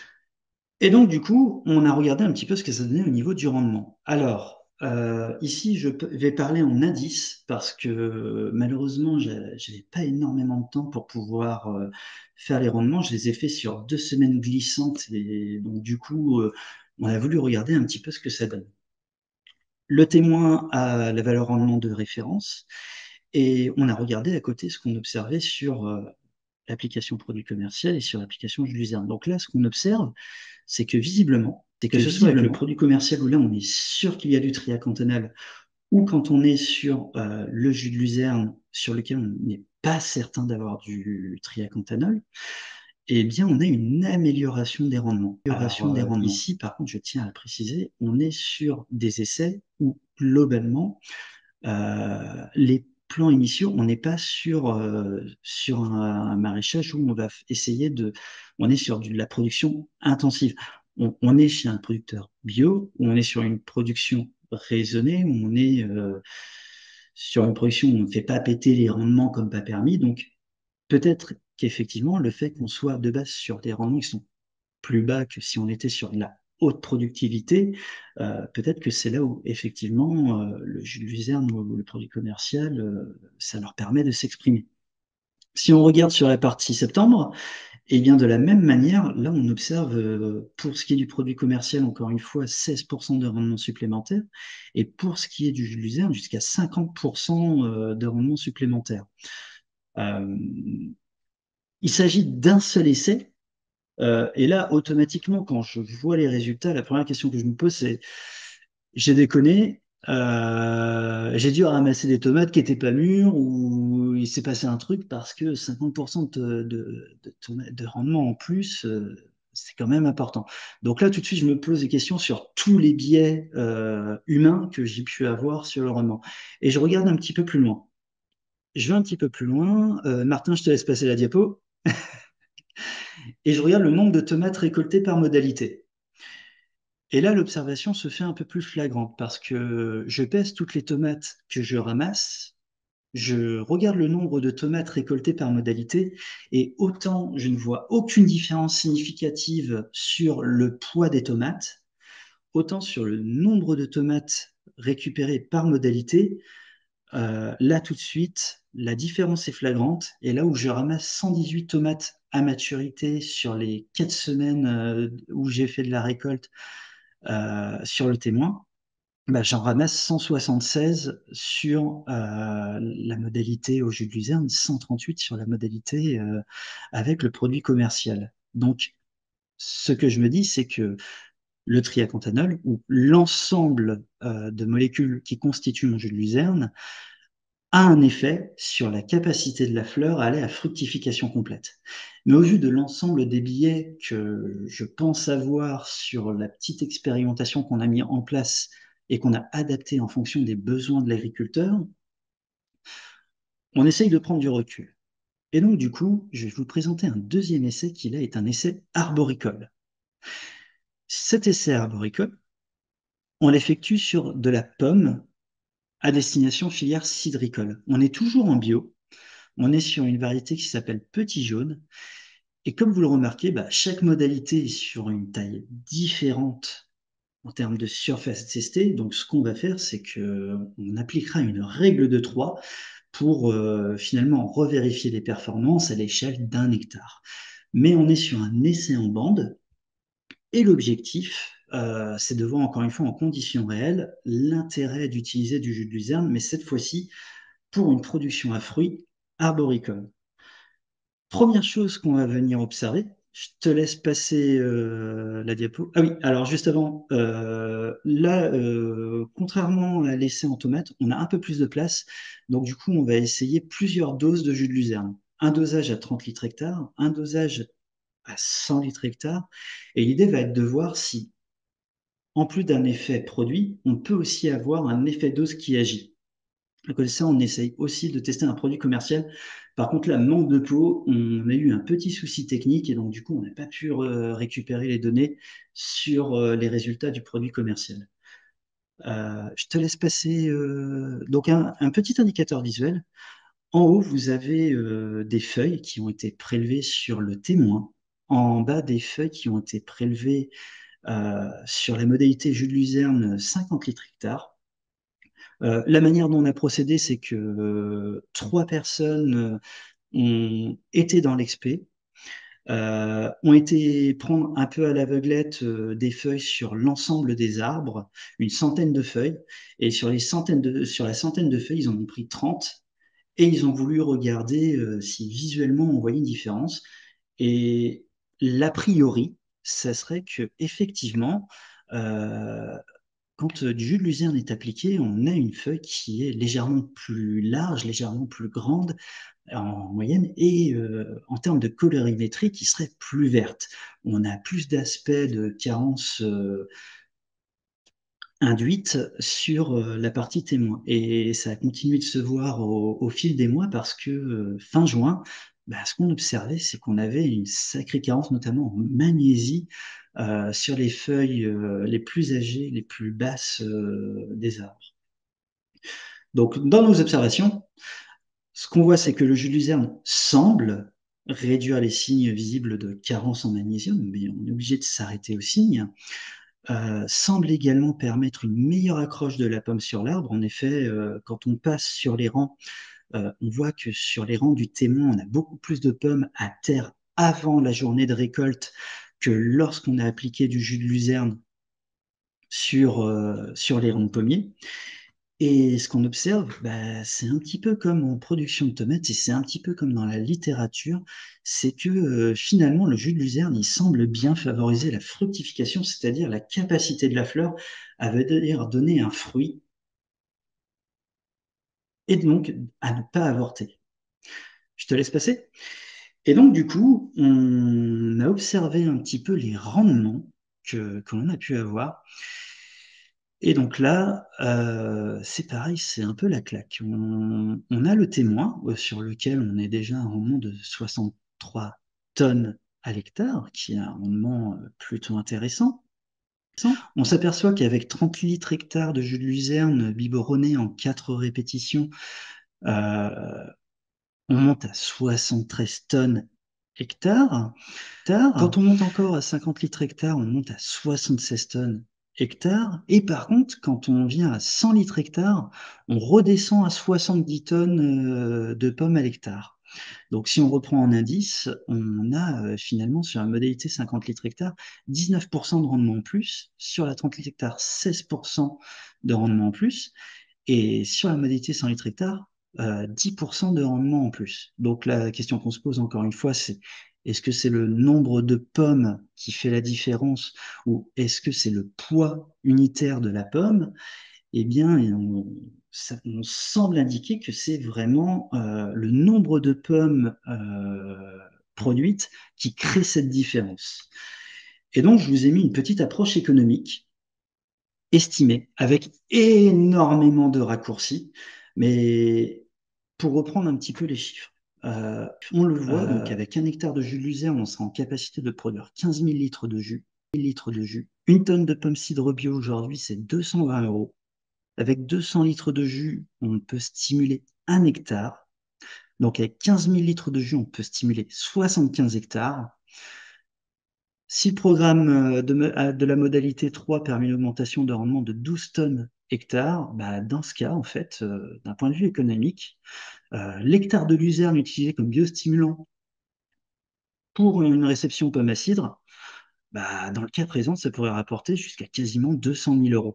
Et donc, du coup, on a regardé un petit peu ce que ça donnait au niveau du rendement. Alors, euh, ici, je vais parler en indice parce que malheureusement, je n'avais pas énormément de temps pour pouvoir euh, faire les rendements. Je les ai faits sur deux semaines glissantes et donc, du coup, euh, on a voulu regarder un petit peu ce que ça donne. Le témoin a la valeur rendement de référence et on a regardé à côté ce qu'on observait sur euh, l'application produit commercial et sur l'application Luzerne. Donc là, ce qu'on observe, c'est que visiblement, c'est que, que ce soit avec le produit commercial où là on est sûr qu'il y a du triacantanol, ou quand on est sur euh, le jus de luzerne sur lequel on n'est pas certain d'avoir du triacantanol, eh bien on a une amélioration des rendements. Alors Amélioration des euh, rendements. ici, par contre, je tiens à le préciser, on est sur des essais où globalement euh, les plans initiaux, on n'est pas sur, euh, sur un, un maraîchage où on va essayer de... On est sur de la production intensive. On, on est chez un producteur bio, où on est sur une production raisonnée, où on est euh, sur une production où on ne fait pas péter les rendements comme pas permis. Donc peut-être qu'effectivement, le fait qu'on soit de base sur des rendements qui sont plus bas que si on était sur de la haute productivité, euh, peut-être que c'est là où effectivement euh, le jus de luzerne ou le produit commercial, euh, ça leur permet de s'exprimer. Si on regarde sur la partie septembre, et bien de la même manière, là on observe euh, pour ce qui est du produit commercial, encore une fois, seize pour cent de rendement supplémentaire, et pour ce qui est du jus de luzerne, jusqu'à cinquante pour cent euh, de rendement supplémentaire. Euh, il s'agit d'un seul essai. Euh, et là, automatiquement, quand je vois les résultats, la première question que je me pose, c'est, j'ai déconné, euh, j'ai dû ramasser des tomates qui n'étaient pas mûres ou il s'est passé un truc parce que cinquante pour cent de, de, de, toma- de rendement en plus, euh, c'est quand même important. Donc là, tout de suite, je me pose des questions sur tous les biais euh, humains que j'ai pu avoir sur le rendement. Et je regarde un petit peu plus loin. Je vais un petit peu plus loin. Euh, Martin, je te laisse passer la diapo. Et je regarde le nombre de tomates récoltées par modalité. Et là, l'observation se fait un peu plus flagrante parce que je pèse toutes les tomates que je ramasse, je regarde le nombre de tomates récoltées par modalité et autant je ne vois aucune différence significative sur le poids des tomates, autant sur le nombre de tomates récupérées par modalité, euh, là tout de suite, la différence est flagrante. Et là où je ramasse cent dix-huit tomates à maturité sur les quatre semaines euh, où j'ai fait de la récolte euh, sur le témoin, bah, j'en ramasse cent soixante-seize sur euh, la modalité au jus de luzerne, cent trente-huit sur la modalité euh, avec le produit commercial. Donc, ce que je me dis, c'est que le triacantanol, ou l'ensemble euh, de molécules qui constituent mon jus de luzerne, a un effet sur la capacité de la fleur à aller à fructification complète. Mais au vu de l'ensemble des billets que je pense avoir sur la petite expérimentation qu'on a mis en place et qu'on a adapté en fonction des besoins de l'agriculteur, on essaye de prendre du recul. Et donc, du coup, je vais vous présenter un deuxième essai qui, là, est un essai arboricole. Cet essai arboricole, on l'effectue sur de la pomme à destination filière cidricole. On est toujours en bio, on est sur une variété qui s'appelle Petit Jaune. Et comme vous le remarquez, bah, chaque modalité est sur une taille différente en termes de surface testée. Donc, ce qu'on va faire, c'est qu'on appliquera une règle de trois pour euh, finalement revérifier les performances à l'échelle d'un hectare. Mais on est sur un essai en bande Et l'objectif, euh, c'est de voir encore une fois en conditions réelles l'intérêt d'utiliser du jus de luzerne, mais cette fois-ci pour une production à fruits arboricole. Première chose qu'on va venir observer, je te laisse passer euh, la diapo. Ah oui, alors juste avant, euh, là, euh, contrairement à l'essai en tomate, on a un peu plus de place. Donc du coup, on va essayer plusieurs doses de jus de luzerne. Un dosage à trente litres hectare, un dosage à cent litres hectare. Et l'idée va être de voir si, en plus d'un effet produit, on peut aussi avoir un effet dose qui agit. Comme ça, on essaye aussi de tester un produit commercial. Par contre, là, manque de peau, on a eu un petit souci technique et donc du coup, on n'a pas pu euh, récupérer les données sur euh, les résultats du produit commercial. Euh, je te laisse passer euh, donc un, un petit indicateur visuel. En haut, vous avez euh, des feuilles qui ont été prélevées sur le témoin. En bas, des feuilles qui ont été prélevées euh, sur la modalité jus de luzerne cinquante litres hectare. Euh, la manière dont on a procédé, c'est que euh, trois personnes euh, ont été dans l'expé, euh, ont été prendre un peu à l'aveuglette euh, des feuilles sur l'ensemble des arbres, une centaine de feuilles, et sur les centaines de, sur la centaine de feuilles, ils en ont pris trente, et ils ont voulu regarder euh, si visuellement on voyait une différence. Et l'a priori, ça serait que effectivement, euh, quand euh, du jus de luzerne est appliqué, on a une feuille qui est légèrement plus large, légèrement plus grande en moyenne, et euh, en termes de colorimétrie, qui serait plus verte. On a plus d'aspects de carence euh, induite sur euh, la partie témoin. Et ça a continué de se voir au, au fil des mois parce que euh, fin juin, bah, ce qu'on observait, c'est qu'on avait une sacrée carence, notamment en magnésie, euh, sur les feuilles euh, les plus âgées, les plus basses euh, des arbres. Donc, dans nos observations, ce qu'on voit, c'est que le jus de luzerne semble réduire les signes visibles de carence en magnésium, mais on est obligé de s'arrêter aux signes. Euh, semble également permettre une meilleure accroche de la pomme sur l'arbre. En effet, euh, quand on passe sur les rangs, euh, on voit que sur les rangs du témoin, on a beaucoup plus de pommes à terre avant la journée de récolte que lorsqu'on a appliqué du jus de luzerne sur, euh, sur les rangs de pommiers. Et ce qu'on observe, bah, c'est un petit peu comme en production de tomates et c'est un petit peu comme dans la littérature, c'est que euh, finalement le jus de luzerne, il semble bien favoriser la fructification, c'est-à-dire la capacité de la fleur à venir donner un fruit et donc à ne pas avorter. Je te laisse passer. Et donc du coup, on a observé un petit peu les rendements que, que l'on a pu avoir. Et donc là, euh, c'est pareil, c'est un peu la claque. On, on a le témoin euh, sur lequel on est déjà à un rendement de soixante-trois tonnes à l'hectare, qui est un rendement euh, plutôt intéressant. On s'aperçoit qu'avec trente litres hectare de jus de luzerne biberonné en quatre répétitions, euh, on monte à soixante-treize tonnes hectare. Quand on monte encore à cinquante litres hectare, on monte à soixante-seize tonnes hectare. Et par contre, quand on vient à cent litres hectare, on redescend à soixante-dix tonnes euh, de pommes à l'hectare. Donc, si on reprend en indice, on a euh, finalement sur la modalité cinquante litres hectare, dix-neuf pour cent de rendement en plus. Sur la trente litres hectare, seize pour cent de rendement en plus. Et sur la modalité cent litres hectare, euh, dix pour cent de rendement en plus. Donc la question qu'on se pose encore une fois, c'est est-ce que c'est le nombre de pommes qui fait la différence ou est-ce que c'est le poids unitaire de la pomme? Eh bien, on, ça, on semble indiquer que c'est vraiment euh, le nombre de pommes euh, produites qui crée cette différence. Et donc, je vous ai mis une petite approche économique estimé, avec énormément de raccourcis. Mais pour reprendre un petit peu les chiffres, euh, on le voit, euh, donc avec un hectare de jus de luzerne, on sera en capacité de produire quinze mille litres de jus. litres de jus. Une tonne de pommes cidre bio aujourd'hui, c'est deux cent vingt euros. Avec deux cents litres de jus, on peut stimuler un hectare. Donc avec quinze mille litres de jus, on peut stimuler soixante-quinze hectares. Si le programme euh, de, de la modalité trois permet une augmentation de rendement de douze tonnes hectares, bah, dans ce cas, en fait, euh, d'un point de vue économique, euh, l'hectare de luzerne utilisé comme biostimulant pour une réception pomme à cidre Bah, dans le cas présent, ça pourrait rapporter jusqu'à quasiment deux cent mille euros.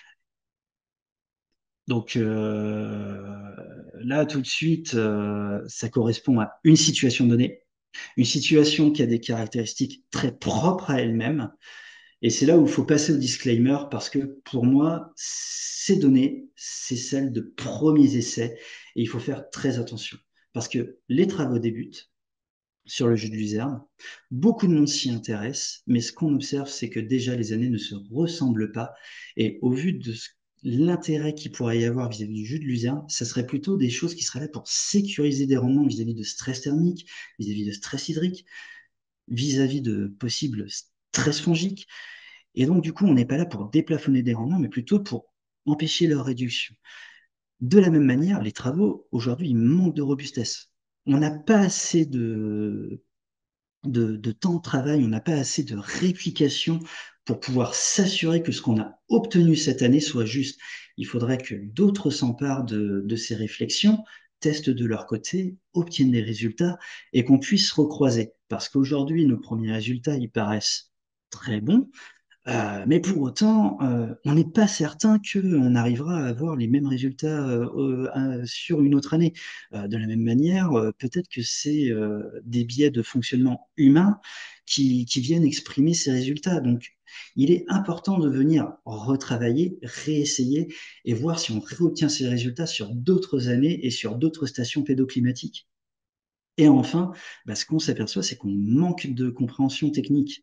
Donc euh, là, tout de suite, euh, ça correspond à une situation donnée, une situation qui a des caractéristiques très propres à elle-même. Et c'est là où il faut passer au disclaimer parce que pour moi, ces données, c'est celles de premiers essais et il faut faire très attention parce que les travaux débutent sur le jus de luzerne. Beaucoup de monde s'y intéresse, mais ce qu'on observe, c'est que déjà les années ne se ressemblent pas. Et au vu de ce- l'intérêt qu'il pourrait y avoir vis-à-vis du jus de luzerne, ça serait plutôt des choses qui seraient là pour sécuriser des rendements vis-à-vis de stress thermique, vis-à-vis de stress hydrique, vis-à-vis de possibles stress fongiques. Et donc, du coup, on n'est pas là pour déplafonner des rendements, mais plutôt pour empêcher leur réduction. De la même manière, les travaux, aujourd'hui, ils manquent de robustesse. On n'a pas assez de de, de temps de travail, on n'a pas assez de réplication pour pouvoir s'assurer que ce qu'on a obtenu cette année soit juste. Il faudrait que d'autres s'emparent de, de ces réflexions, testent de leur côté, obtiennent des résultats et qu'on puisse recroiser. Parce qu'aujourd'hui, nos premiers résultats, ils paraissent très bons, euh, mais pour autant, euh, on n'est pas certain qu'on arrivera à avoir les mêmes résultats euh, euh, sur une autre année. Euh, de la même manière, euh, peut-être que c'est euh, des biais de fonctionnement humain qui, qui viennent exprimer ces résultats. Donc, il est important de venir retravailler, réessayer et voir si on obtient ces résultats sur d'autres années et sur d'autres stations pédoclimatiques. Et enfin, bah, ce qu'on s'aperçoit, c'est qu'on manque de compréhension technique.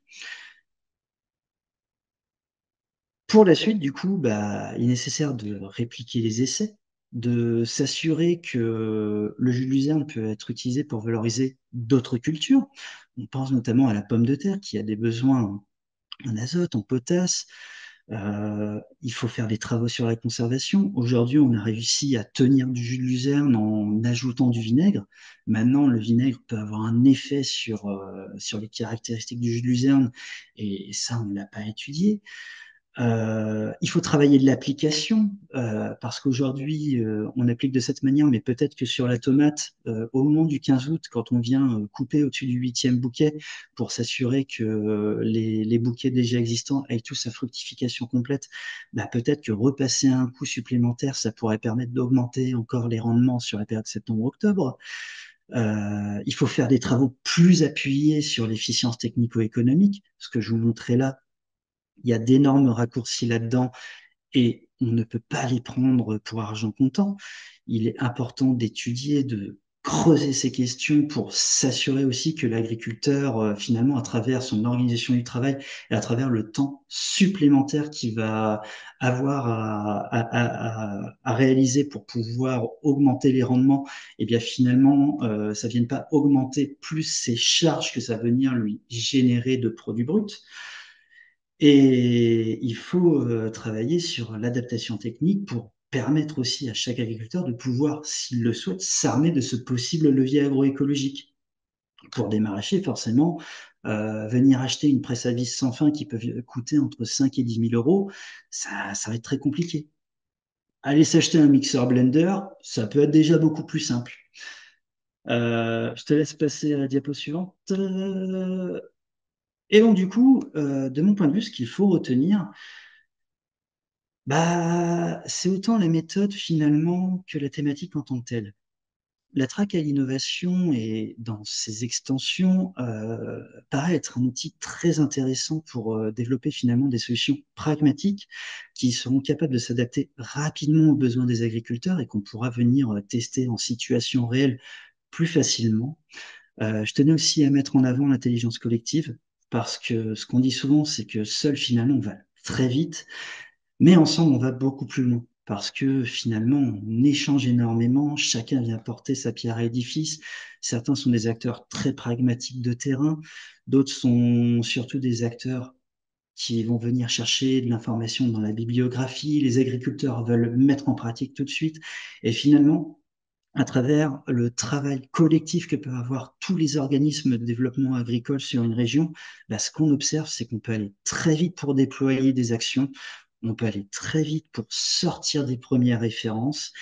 Pour la suite, du coup, bah, il est nécessaire de répliquer les essais, de s'assurer que le jus de luzerne peut être utilisé pour valoriser d'autres cultures. On pense notamment à la pomme de terre qui a des besoins en azote, en potasse. Euh, il faut faire des travaux sur la conservation. Aujourd'hui, on a réussi à tenir du jus de luzerne en ajoutant du vinaigre. Maintenant, le vinaigre peut avoir un effet sur, euh, sur les caractéristiques du jus de luzerne et ça, on ne l'a pas étudié. Euh, il faut travailler de l'application euh, parce qu'aujourd'hui, euh, on applique de cette manière, mais peut-être que sur la tomate, euh, au moment du quinze août, quand on vient euh, couper au-dessus du huitième bouquet pour s'assurer que euh, les, les bouquets déjà existants aient tous sa fructification complète, bah, peut-être que repasser un coup supplémentaire, ça pourrait permettre d'augmenter encore les rendements sur la période septembre-octobre. Euh, il faut faire des travaux plus appuyés sur l'efficience technico-économique. Ce que je vous montrais là, il y a d'énormes raccourcis là-dedans et on ne peut pas les prendre pour argent comptant. Il est important d'étudier, de creuser ces questions pour s'assurer aussi que l'agriculteur, euh, finalement, à travers son organisation du travail et à travers le temps supplémentaire qu'il va avoir à, à, à, à réaliser pour pouvoir augmenter les rendements, et bien finalement, euh, ça ne vienne pas augmenter plus ses charges que ça va venir lui générer de produits bruts. Et il faut euh, travailler sur l'adaptation technique pour permettre aussi à chaque agriculteur de pouvoir, s'il le souhaite, s'armer de ce possible levier agroécologique. Pour des maraîchers, forcément, euh, venir acheter une presse à vis sans fin qui peut coûter entre cinq et dix mille euros, ça, ça va être très compliqué. Aller s'acheter un mixeur blender, ça peut être déjà beaucoup plus simple. Euh, je te laisse passer à la diapo suivante. Euh, Et donc, du coup, euh, de mon point de vue, ce qu'il faut retenir, bah, c'est autant la méthode finalement que la thématique en tant que telle. La traque à l'innovation et dans ses extensions euh, paraît être un outil très intéressant pour euh, développer finalement des solutions pragmatiques qui seront capables de s'adapter rapidement aux besoins des agriculteurs et qu'on pourra venir euh, tester en situation réelle plus facilement. Euh, je tenais aussi à mettre en avant l'intelligence collective parce que ce qu'on dit souvent, c'est que seul finalement on va très vite mais ensemble, on va beaucoup plus loin parce que finalement, on échange énormément, chacun vient porter sa pierre à l'édifice. Certains sont des acteurs très pragmatiques de terrain, d'autres sont surtout des acteurs qui vont venir chercher de l'information dans la bibliographie. Les agriculteurs veulent mettre en pratique tout de suite. Et finalement, à travers le travail collectif que peuvent avoir tous les organismes de développement agricole sur une région, bah, ce qu'on observe, c'est qu'on peut aller très vite pour déployer des actions, on peut aller très vite pour sortir des premières références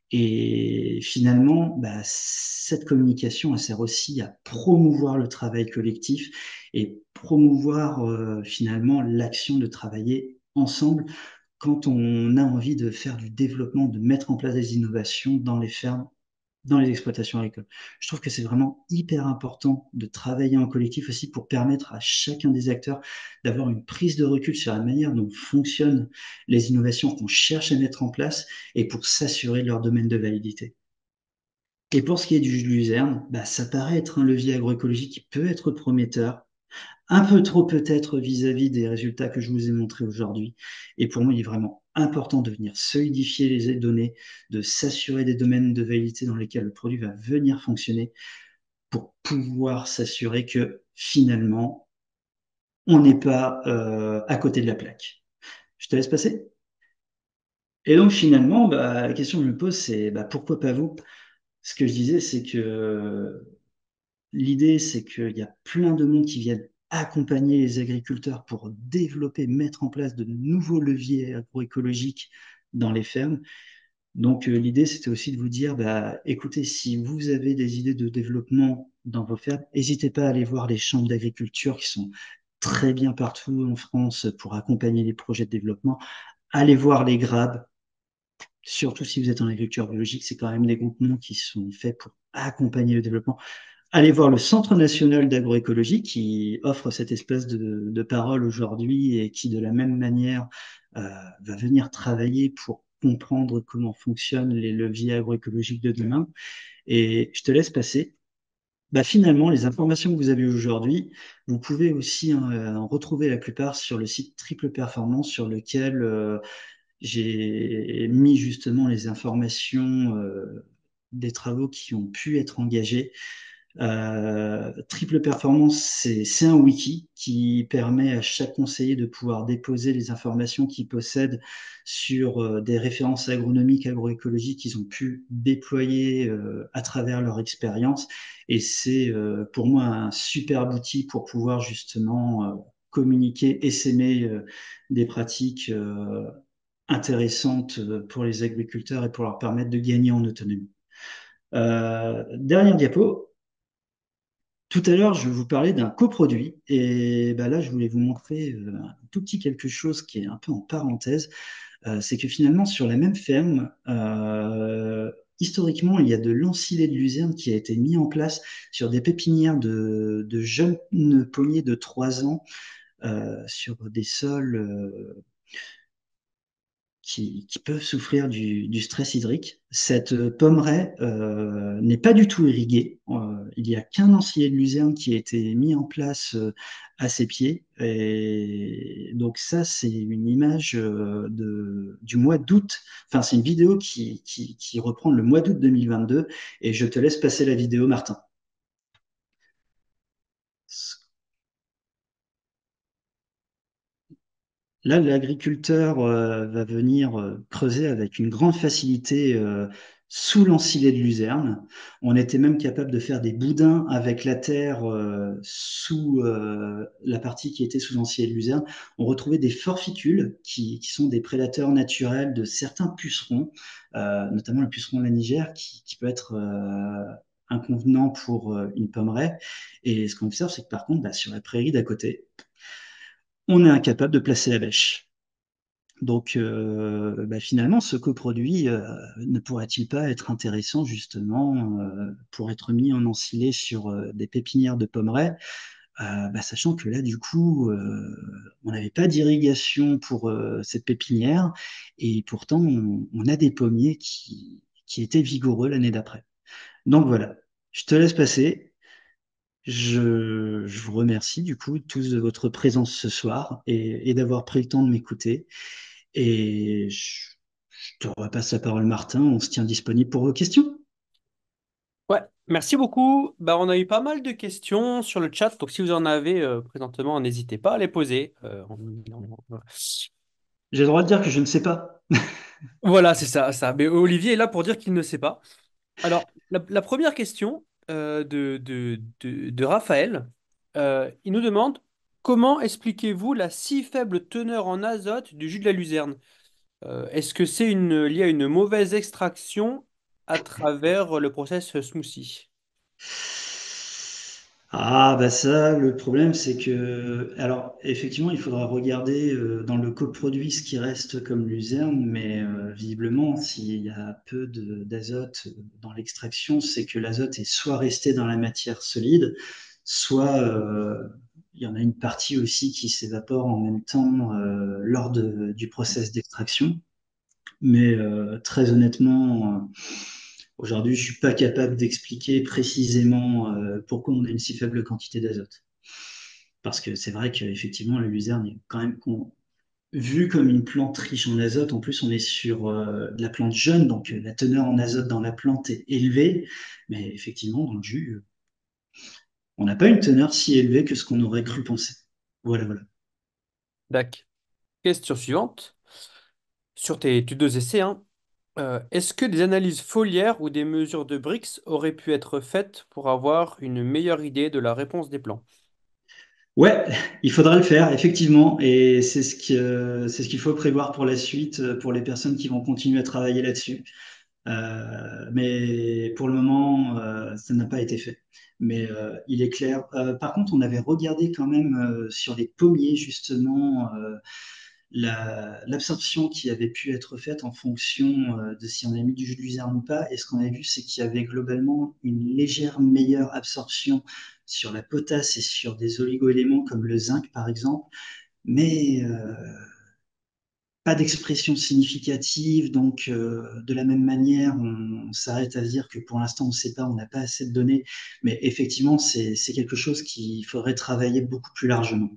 Et finalement, bah, cette communication, elle sert aussi à promouvoir le travail collectif et promouvoir euh, finalement l'action de travailler ensemble quand on a envie de faire du développement, de mettre en place des innovations dans les fermes, dans les exploitations agricoles. Je trouve que c'est vraiment hyper important de travailler en collectif aussi pour permettre à chacun des acteurs d'avoir une prise de recul sur la manière dont fonctionnent les innovations qu'on cherche à mettre en place et pour s'assurer de leur domaine de validité. Et pour ce qui est du jus de luzerne, bah, ça paraît être un levier agroécologique qui peut être prometteur, un peu trop peut-être vis-à-vis des résultats que je vous ai montrés aujourd'hui. Et pour moi, il est vraiment important de venir solidifier les données, de s'assurer des domaines de validité dans lesquels le produit va venir fonctionner pour pouvoir s'assurer que finalement, on n'est pas euh, à côté de la plaque. Je te laisse passer. Et donc finalement, bah, la question que je me pose, c'est bah, pourquoi pas vous? Ce que je disais, c'est que l'idée, c'est qu'il y a plein de monde qui viennent accompagner les agriculteurs pour développer, mettre en place de nouveaux leviers agroécologiques dans les fermes. Donc, euh, l'idée, c'était aussi de vous dire, bah, écoutez, si vous avez des idées de développement dans vos fermes, n'hésitez pas à aller voir les chambres d'agriculture qui sont très bien partout en France pour accompagner les projets de développement. Allez voir les grabs, surtout si vous êtes en agriculture biologique, c'est quand même des groupements qui sont faits pour accompagner le développement. Allez voir le Centre national d'agroécologie qui offre cet espace de, de parole aujourd'hui et qui, de la même manière, euh, va venir travailler pour comprendre comment fonctionnent les leviers agroécologiques de demain. Et je te laisse passer. Bah, finalement, les informations que vous avez aujourd'hui, vous pouvez aussi hein, euh, en retrouver la plupart sur le site Triple Performance sur lequel euh, j'ai mis justement les informations euh, des travaux qui ont pu être engagés. Euh, Triple Performance, c'est c'est un wiki qui permet à chaque conseiller de pouvoir déposer les informations qu'il possède sur euh, des références agronomiques, agroécologiques qu'ils ont pu déployer euh, à travers leur expérience. Et c'est euh, pour moi un superbe outil pour pouvoir justement euh, communiquer et s'aimer euh, des pratiques euh, intéressantes euh, pour les agriculteurs et pour leur permettre de gagner en autonomie. Euh, dernière diapo. Tout à l'heure, je vous parlais d'un coproduit et bah là, je voulais vous montrer euh, un tout petit quelque chose qui est un peu en parenthèse. Euh, c'est que finalement, sur la même ferme, euh, historiquement, il y a de l'encilé de luzerne qui a été mis en place sur des pépinières de, de jeunes pommiers de trois ans euh, sur des sols euh, qui, qui peuvent souffrir du, du stress hydrique. Cette euh, pommeraie euh, n'est pas du tout irriguée. Euh, il n'y a qu'un ensillet de luzerne qui a été mis en place euh, à ses pieds. Et donc ça, c'est une image euh, de, du mois d'août. Enfin, c'est une vidéo qui, qui, qui reprend le mois d'août deux mille vingt-deux. Et je te laisse passer la vidéo, Martin. Là, l'agriculteur euh, va venir euh, creuser avec une grande facilité euh, sous l'encilé de luzerne. On était même capable de faire des boudins avec la terre euh, sous euh, la partie qui était sous l'encilé de luzerne. On retrouvait des forficules qui, qui sont des prédateurs naturels de certains pucerons, euh, notamment le puceron laniger qui, qui peut être euh, inconvenant pour euh, une pommeraie. Et ce qu'on observe, c'est que par contre, bah, sur la prairie d'à côté, on est incapable de placer la bêche. Donc, euh, bah, finalement, ce coproduit euh, ne pourrait-il pas être intéressant justement euh, pour être mis en ensilé sur euh, des pépinières de pommerets, euh, bah, sachant que là, du coup, euh, on n'avait pas d'irrigation pour euh, cette pépinière et pourtant, on, on a des pommiers qui, qui étaient vigoureux l'année d'après. Donc voilà, je te laisse passer. Je, je vous remercie du coup tous de votre présence ce soir et, et d'avoir pris le temps de m'écouter. Et je, je te repasse la parole, Martin. On se tient disponible pour vos questions. Ouais, merci beaucoup. Bah, on a eu pas mal de questions sur le chat, donc si vous en avez euh, présentement, n'hésitez pas à les poser. Euh, on- on- J'ai le droit de dire que je ne sais pas. Voilà, c'est ça, ça. Mais Olivier est là pour dire qu'il ne sait pas. Alors, la, la première question euh, de, de, de, de Raphaël, euh, il nous demande comment expliquez-vous la si faible teneur en azote du jus de la luzerne? Euh, est-ce que c'est une, lié à une mauvaise extraction à travers le process smoothie? Ah, bah ça, le problème, c'est que, alors, effectivement, il faudra regarder euh, dans le coproduit ce qui reste comme luzerne, mais euh, visiblement, s'il y a peu de- d'azote dans l'extraction, c'est que l'azote est soit resté dans la matière solide, soit euh, il y en a une partie aussi qui s'évapore en même temps euh, lors de- du process d'extraction. Mais euh, très honnêtement, euh, aujourd'hui, je suis pas capable d'expliquer précisément euh, pourquoi on a une si faible quantité d'azote. Parce que c'est vrai qu'effectivement, le luzerne est quand même con- vu comme une plante riche en azote. En plus, on est sur euh, de la plante jeune, donc euh, la teneur en azote dans la plante est élevée. Mais effectivement, dans le jus, euh, on n'a pas une teneur si élevée que ce qu'on aurait cru penser. Voilà, voilà. D'accord. Question suivante. Sur tes, tes deux essais, hein, euh, est-ce que des analyses foliaires ou des mesures de Brix auraient pu être faites pour avoir une meilleure idée de la réponse des plants? Ouais, il faudra le faire, effectivement, et c'est ce que, c'est ce qu'il faut prévoir pour la suite, euh, pour les personnes qui vont continuer à travailler là-dessus. Euh, mais pour le moment, euh, ça n'a pas été fait. Mais euh, il est clair. Euh, par contre, on avait regardé quand même euh, sur les pommiers, justement, euh, la- l'absorption qui avait pu être faite en fonction euh, de si on a mis du jus de luzerne ou pas. Et ce qu'on a vu, c'est qu'il y avait globalement une légère meilleure absorption sur la potasse et sur des oligoéléments comme le zinc, par exemple. Mais euh, pas d'expression significative, donc euh, de la même manière, on, on s'arrête à se dire que pour l'instant, on ne sait pas, on n'a pas assez de données, mais effectivement, c'est c'est quelque chose qu'il faudrait travailler beaucoup plus largement.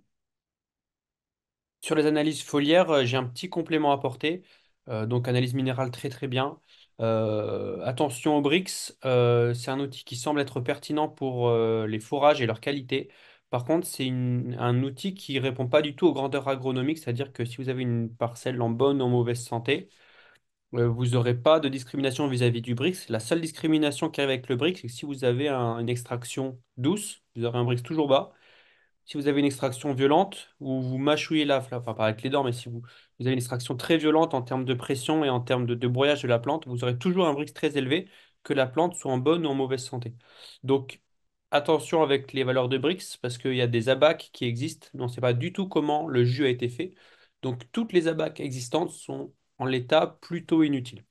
Sur les analyses foliaires, euh, j'ai un petit complément à apporter. Euh, donc, analyse minérale très très bien. Euh, attention au Brix, euh, c'est un outil qui semble être pertinent pour euh, les fourrages et leur qualité. Par contre, c'est une- un outil qui répond pas du tout aux grandeurs agronomiques, c'est-à-dire que si vous avez une parcelle en bonne ou en mauvaise santé, euh, vous n'aurez pas de discrimination vis-à-vis du Brix. La seule discrimination qui arrive avec le Brix, c'est que si vous avez un- une extraction douce, vous aurez un Brix toujours bas. Si vous avez une extraction violente, ou vous mâchouillez la fleur, enfin pas avec les dents, mais si vous, vous avez une extraction très violente en termes de pression et en termes de, de broyage de la plante, vous aurez toujours un Brix très élevé, que la plante soit en bonne ou en mauvaise santé. Donc attention avec les valeurs de Brix, parce qu'il y a des abacs qui existent, mais on ne sait pas du tout comment le jus a été fait. Donc toutes les abacs existantes sont en l'état plutôt inutiles.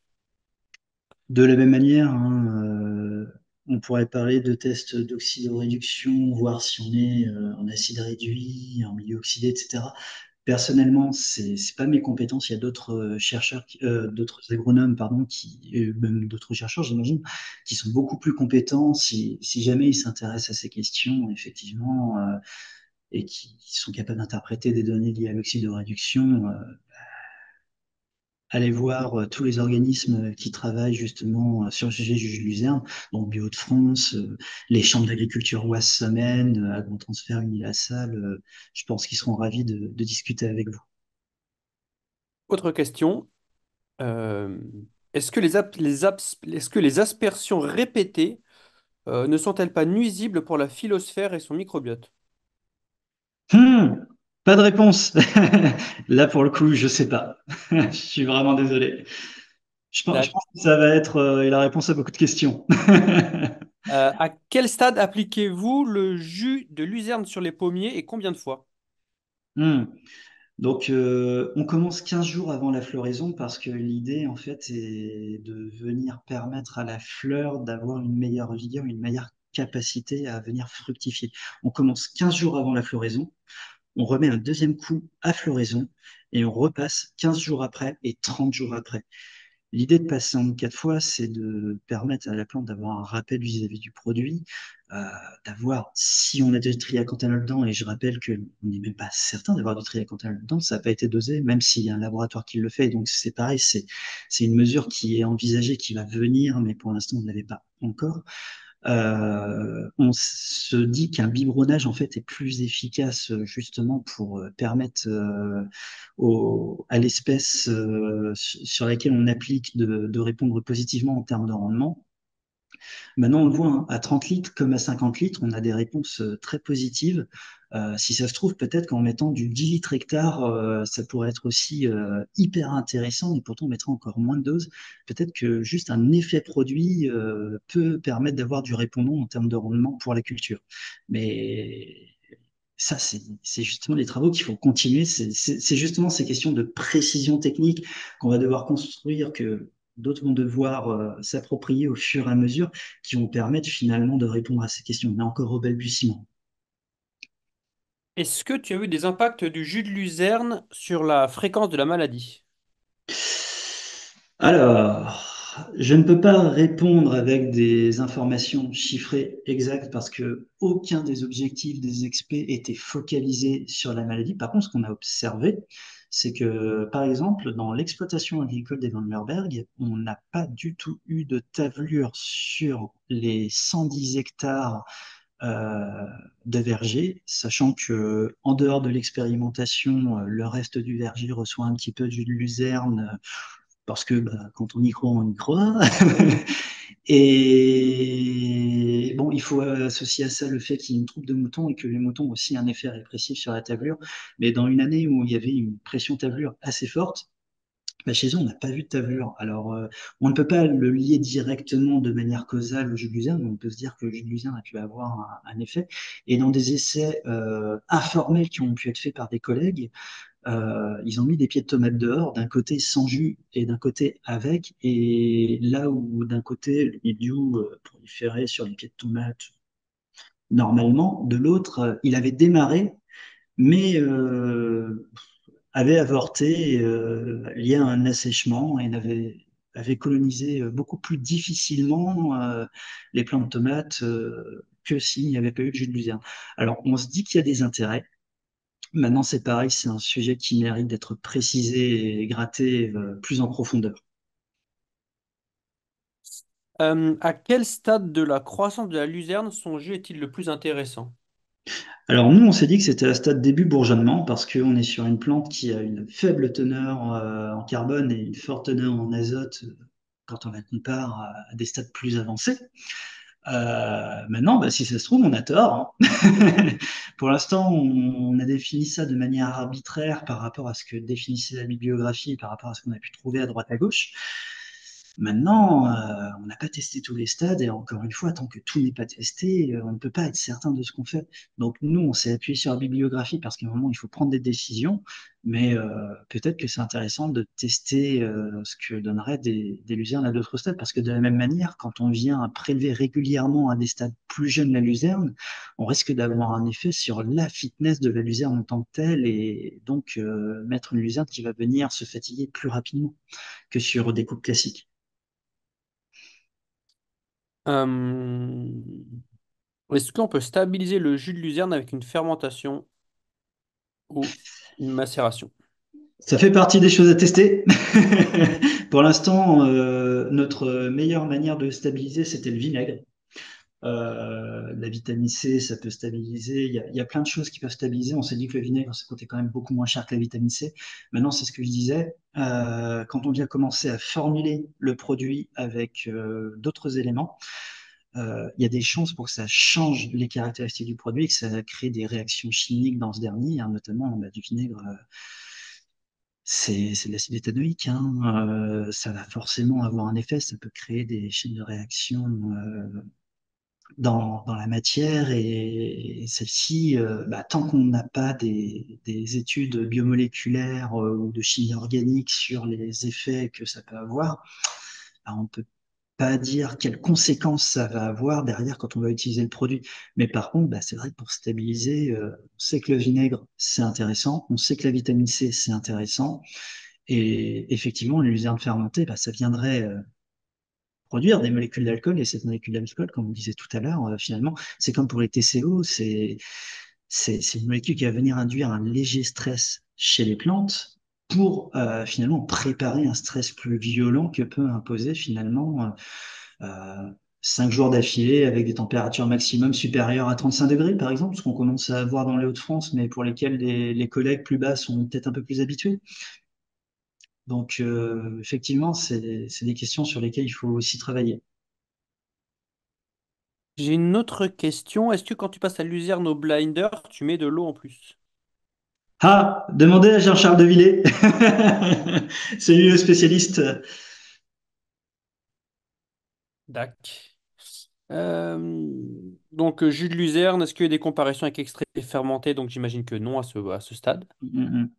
De la même manière, hein, euh, on pourrait parler de tests d'oxydoréduction, voir si on est euh, en acide réduit, en milieu oxydé, et cetera. Personnellement, c'est c'est pas mes compétences. Il y a d'autres euh, chercheurs, qui- euh, d'autres agronomes, pardon, qui, et même d'autres chercheurs, j'imagine, qui sont beaucoup plus compétents si, si jamais ils s'intéressent à ces questions, effectivement, euh, et qui, qui sont capables d'interpréter des données liées à l'oxydoréduction. Euh, allez voir euh, tous les organismes qui travaillent justement euh, sur le sujet du jus de luzerne, donc Bio de France, euh, les chambres d'agriculture Ouest Semaine, euh, Agrotransfert Unilassal. Euh, je pense qu'ils seront ravis de de discuter avec vous. Autre question, euh, est-ce que les, ap- les aps- est-ce que les aspersions répétées euh, ne sont-elles pas nuisibles pour la phylosphère et son microbiote? Hmm, pas de réponse. Là, pour le coup, je sais pas. Je suis vraiment désolé. Je pense, je D'accord. pense que ça va être euh, la réponse à beaucoup de questions. Euh, à quel stade appliquez-vous le jus de luzerne sur les pommiers et combien de fois? Hmm. Donc, euh, on commence quinze jours avant la floraison parce que l'idée, en fait, est de venir permettre à la fleur d'avoir une meilleure vigueur, une meilleure capacité à venir fructifier. On commence quinze jours avant la floraison, on remet un deuxième coup à floraison et on repasse quinze jours après et trente jours après. L'idée de passer en quatre fois, c'est de permettre à la plante d'avoir un rappel vis-à-vis du produit, euh, d'avoir, si on a du triacanthanol dedans, et je rappelle qu'on n'est même pas certain d'avoir du triacanthanol dedans, ça n'a pas été dosé, même s'il y a un laboratoire qui le fait, donc c'est pareil, c'est, c'est une mesure qui est envisagée, qui va venir, mais pour l'instant, on ne l'avait pas encore. Euh, on se dit qu'un biberonnage en fait est plus efficace euh, justement pour euh, permettre euh, au- à l'espèce euh, sur laquelle on applique de, de répondre positivement en termes de rendement. Maintenant, on le voit, hein, à trente litres comme à cinquante litres, on a des réponses euh, très positives. Euh, si ça se trouve, peut-être qu'en mettant du dix litres hectare, euh, ça pourrait être aussi euh, hyper intéressant, et pourtant on mettra encore moins de doses. Peut-être que juste un effet produit euh, peut permettre d'avoir du répondant en termes de rendement pour la culture. Mais ça, c'est c'est justement les travaux qu'il faut continuer. C'est c'est- c'est justement ces questions de précision technique qu'on va devoir construire, que d'autres vont devoir euh, s'approprier au fur et à mesure, qui vont permettre finalement de répondre à ces questions. On est encore au balbutiement. Est-ce que tu as eu des impacts du jus de luzerne sur la fréquence de la maladie? Alors, je ne peux pas répondre avec des informations chiffrées exactes parce que aucun des objectifs des experts était focalisé sur la maladie. Par contre, ce qu'on a observé, c'est que, par exemple, dans l'exploitation agricole des Van Lerberg, on n'a pas du tout eu de tavelure sur les cent dix hectares euh, de verger, sachant que en dehors de l'expérimentation, euh, le reste du verger reçoit un petit peu du luzerne parce que bah, quand on y croit, on y croit. Et bon, il faut associer à ça le fait qu'il y ait une troupe de moutons et que les moutons ont aussi un effet répressif sur la tablure. Mais dans une année où il y avait une pression tablure assez forte, bah, chez eux, on n'a pas vu de tablure. Alors, euh, on ne peut pas le lier directement de manière causale au jus de luzerne, mais on peut se dire que le jus de luzerne a pu avoir un, un effet. Et dans des essais euh, informels qui ont pu être faits par des collègues, euh, ils ont mis des pieds de tomates dehors, d'un côté sans jus et d'un côté avec. Et là où d'un côté le mildiou euh, proliférait sur les pieds de tomates normalement, de l'autre, euh, il avait démarré, mais euh, avait avorté euh, lié à un assèchement et n'avait avait colonisé euh, beaucoup plus difficilement euh, les plants de tomates euh, que s'il n'y avait pas eu de jus de luzerne. Alors, on se dit qu'il y a des intérêts. Maintenant, c'est pareil, c'est un sujet qui mérite d'être précisé et gratté euh, plus en profondeur. Euh, à quel stade de la croissance de la luzerne son jus est-il le plus intéressant? Alors nous, on s'est dit que c'était à stade début bourgeonnement parce qu'on est sur une plante qui a une faible teneur euh, en carbone et une forte teneur en azote euh, quand on la compare à, à des stades plus avancés. Euh, maintenant, bah, si ça se trouve, on a tort, hein. Pour l'instant, on, on a défini ça de manière arbitraire par rapport à ce que définissait la bibliographie, par rapport à ce qu'on a pu trouver à droite à gauche. Maintenant, euh, on n'a pas testé tous les stades et encore une fois, tant que tout n'est pas testé, euh, on ne peut pas être certain de ce qu'on fait. Donc nous, on s'est appuyé sur la bibliographie parce qu'à un moment, il faut prendre des décisions, mais euh, peut-être que c'est intéressant de tester euh, ce que donneraient des, des luzernes à d'autres stades, parce que de la même manière, quand on vient à prélever régulièrement à des stades plus jeunes la luzerne, on risque d'avoir un effet sur la fitness de la luzerne en tant que telle, et donc euh, mettre une luzerne qui va venir se fatiguer plus rapidement que sur des coupes classiques. Euh, Est-ce qu'on peut stabiliser le jus de luzerne avec une fermentation ou une macération? Ça fait partie des choses à tester. Pour l'instant, euh, notre meilleure manière de le stabiliser, c'était le vinaigre. Euh, la vitamine C, ça peut stabiliser. Il y a, il y a plein de choses qui peuvent stabiliser. On s'est dit que le vinaigre, ça coûtait quand même beaucoup moins cher que la vitamine C. Maintenant, c'est ce que je disais. Euh, quand on vient commencer à formuler le produit avec euh, d'autres éléments, euh, il y a des chances pour que ça change les caractéristiques du produit et que ça crée des réactions chimiques dans ce dernier, hein, notamment bah, du vinaigre. Euh, c'est c'est de l'acide éthanoïque, hein. Euh, ça va forcément avoir un effet. Ça peut créer des chaînes de réaction euh, dans, dans la matière et, et celle-ci, euh, bah, tant qu'on n'a pas des, des études biomoléculaires euh, ou de chimie organique sur les effets que ça peut avoir, bah, on ne peut pas dire quelles conséquences ça va avoir derrière quand on va utiliser le produit. Mais par contre, bah, c'est vrai que pour stabiliser, euh, on sait que le vinaigre, c'est intéressant, on sait que la vitamine C, c'est intéressant, et effectivement, les luzerne fermentée, bah, ça viendrait euh, produire des molécules d'alcool, et cette molécule d'alcool, comme on disait tout à l'heure, euh, finalement, c'est comme pour les T C O, c'est c'est c'est une molécule qui va venir induire un léger stress chez les plantes pour euh, finalement préparer un stress plus violent que peut imposer finalement euh, euh, cinq jours d'affilée avec des températures maximum supérieures à trente-cinq degrés, par exemple, ce qu'on commence à avoir dans les Hauts-de-France, mais pour lesquels les, les collègues plus bas sont peut-être un peu plus habitués. Donc, euh, effectivement, c'est c'est des questions sur lesquelles il faut aussi travailler. J'ai une autre question. Est-ce que quand tu passes à luzerne au blinder, tu mets de l'eau en plus? Ah, demandez à Jean-Charles Devillé. C'est lui le spécialiste. Dac. Euh, donc, euh, jus de luzerne, est-ce qu'il y a des comparaisons avec extrait fermenté? Donc, j'imagine que non à ce, à ce stade. Mm,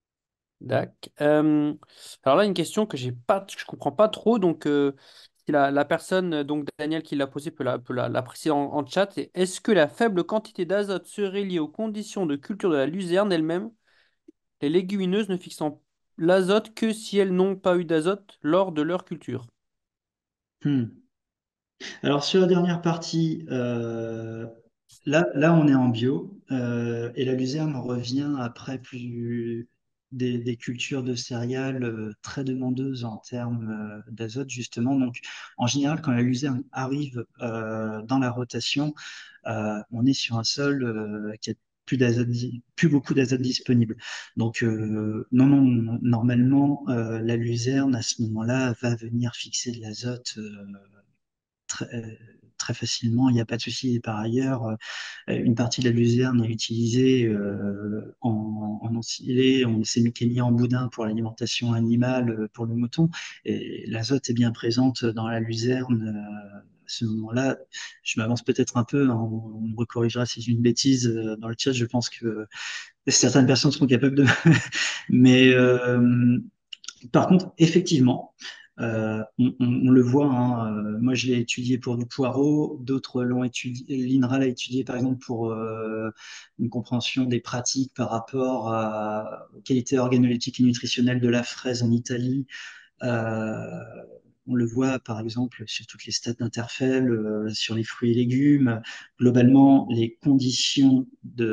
Dac. Euh, alors là, une question que j'ai pas, je comprends pas trop. Donc, euh, si la, la personne, euh, donc Daniel qui l'a posée, peut la, peut la, la préciser en, en chat. Et est-ce que la faible quantité d'azote serait liée aux conditions de culture de la luzerne elle-même, les légumineuses ne fixant l'azote que si elles n'ont pas eu d'azote lors de leur culture? mm, mm. Alors sur la dernière partie, euh, là, là on est en bio euh, et la luzerne revient après plus des, des cultures de céréales euh, très demandeuses en termes euh, d'azote justement. Donc en général, quand la luzerne arrive euh, dans la rotation, euh, on est sur un sol euh, qui a plus d'azote, di- plus beaucoup d'azote disponible. Donc euh, non, non, normalement euh, la luzerne à ce moment-là va venir fixer de l'azote. euh, très, euh, très facilement, il n'y a pas de souci. Et par ailleurs, euh, une partie de la luzerne est utilisée euh, en, en ensilé, en sémiquémie en boudin pour l'alimentation animale, euh, pour le mouton. Et l'azote est bien présente dans la luzerne. Euh, à ce moment-là, je m'avance peut-être un peu, hein, on, on me recorrigera si j'ai une bêtise euh, dans le chat. Je pense que certaines personnes seront capables de. Mais euh, par contre, effectivement, euh, on, on- on le voit, hein, euh, moi je l'ai étudié pour du poireau, d'autres l'ont étudié, l'I N R A l'a étudié par exemple pour euh, une compréhension des pratiques par rapport à, aux qualités organoleptiques et nutritionnelles de la fraise en Italie. Euh, on le voit par exemple sur toutes les stades d'interfell, euh, sur les fruits et légumes. Globalement, les conditions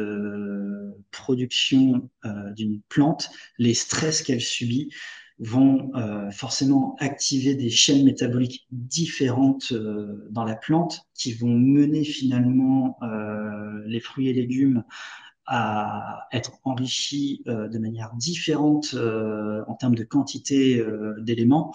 de production euh, d'une plante, les stress qu'elle subit, vont euh, forcément activer des chaînes métaboliques différentes euh, dans la plante qui vont mener finalement euh, les fruits et légumes à être enrichis euh, de manière différente euh, en termes de quantité euh, d'éléments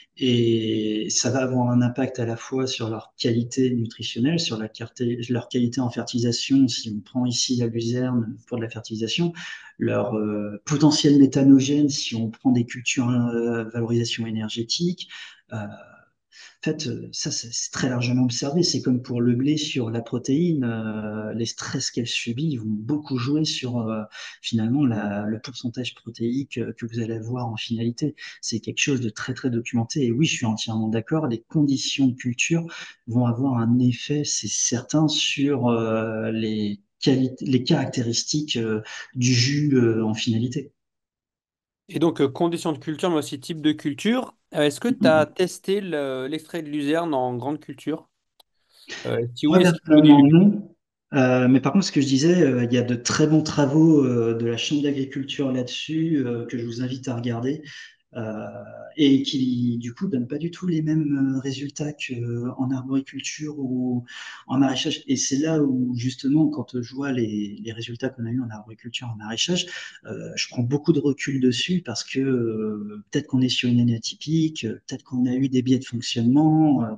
et ça va avoir un impact à la fois sur leur qualité nutritionnelle, sur la qualité- leur qualité en fertilisation, si on prend ici la luzerne pour de la fertilisation, leur euh, potentiel méthanogène, si on prend des cultures à valorisation énergétique. Euh, en fait, euh, ça, c'est c'est très largement observé. C'est comme pour le blé sur la protéine. Euh, les stress qu'elle subit ils vont beaucoup jouer sur euh, finalement la- le pourcentage protéique euh, que vous allez avoir en finalité. C'est quelque chose de très, très documenté. Et oui, je suis entièrement d'accord. Les conditions de culture vont avoir un effet, c'est certain, sur euh, les qualités, les caractéristiques euh, du jus euh, en finalité. Et donc, euh, conditions de culture, mais aussi type de culture. Euh, est-ce que tu as Mm. testé le- l'extrait de luzerne en grande culture? Euh, si Moi, oui, est-ce qu'il faut personnellement, diluer? non. Euh, mais par contre, ce que je disais, euh, il y a de très bons travaux euh, de la Chambre d'agriculture là-dessus euh, que je vous invite à regarder euh, et qui, du coup, donnent pas du tout les mêmes euh, résultats qu'en arboriculture ou en maraîchage. Et c'est là où, justement, quand je vois les, les résultats qu'on a eu en arboriculture, en maraîchage, euh, je prends beaucoup de recul dessus parce que euh, peut-être qu'on est sur une année atypique, euh, peut-être qu'on a eu des biais de fonctionnement. euh,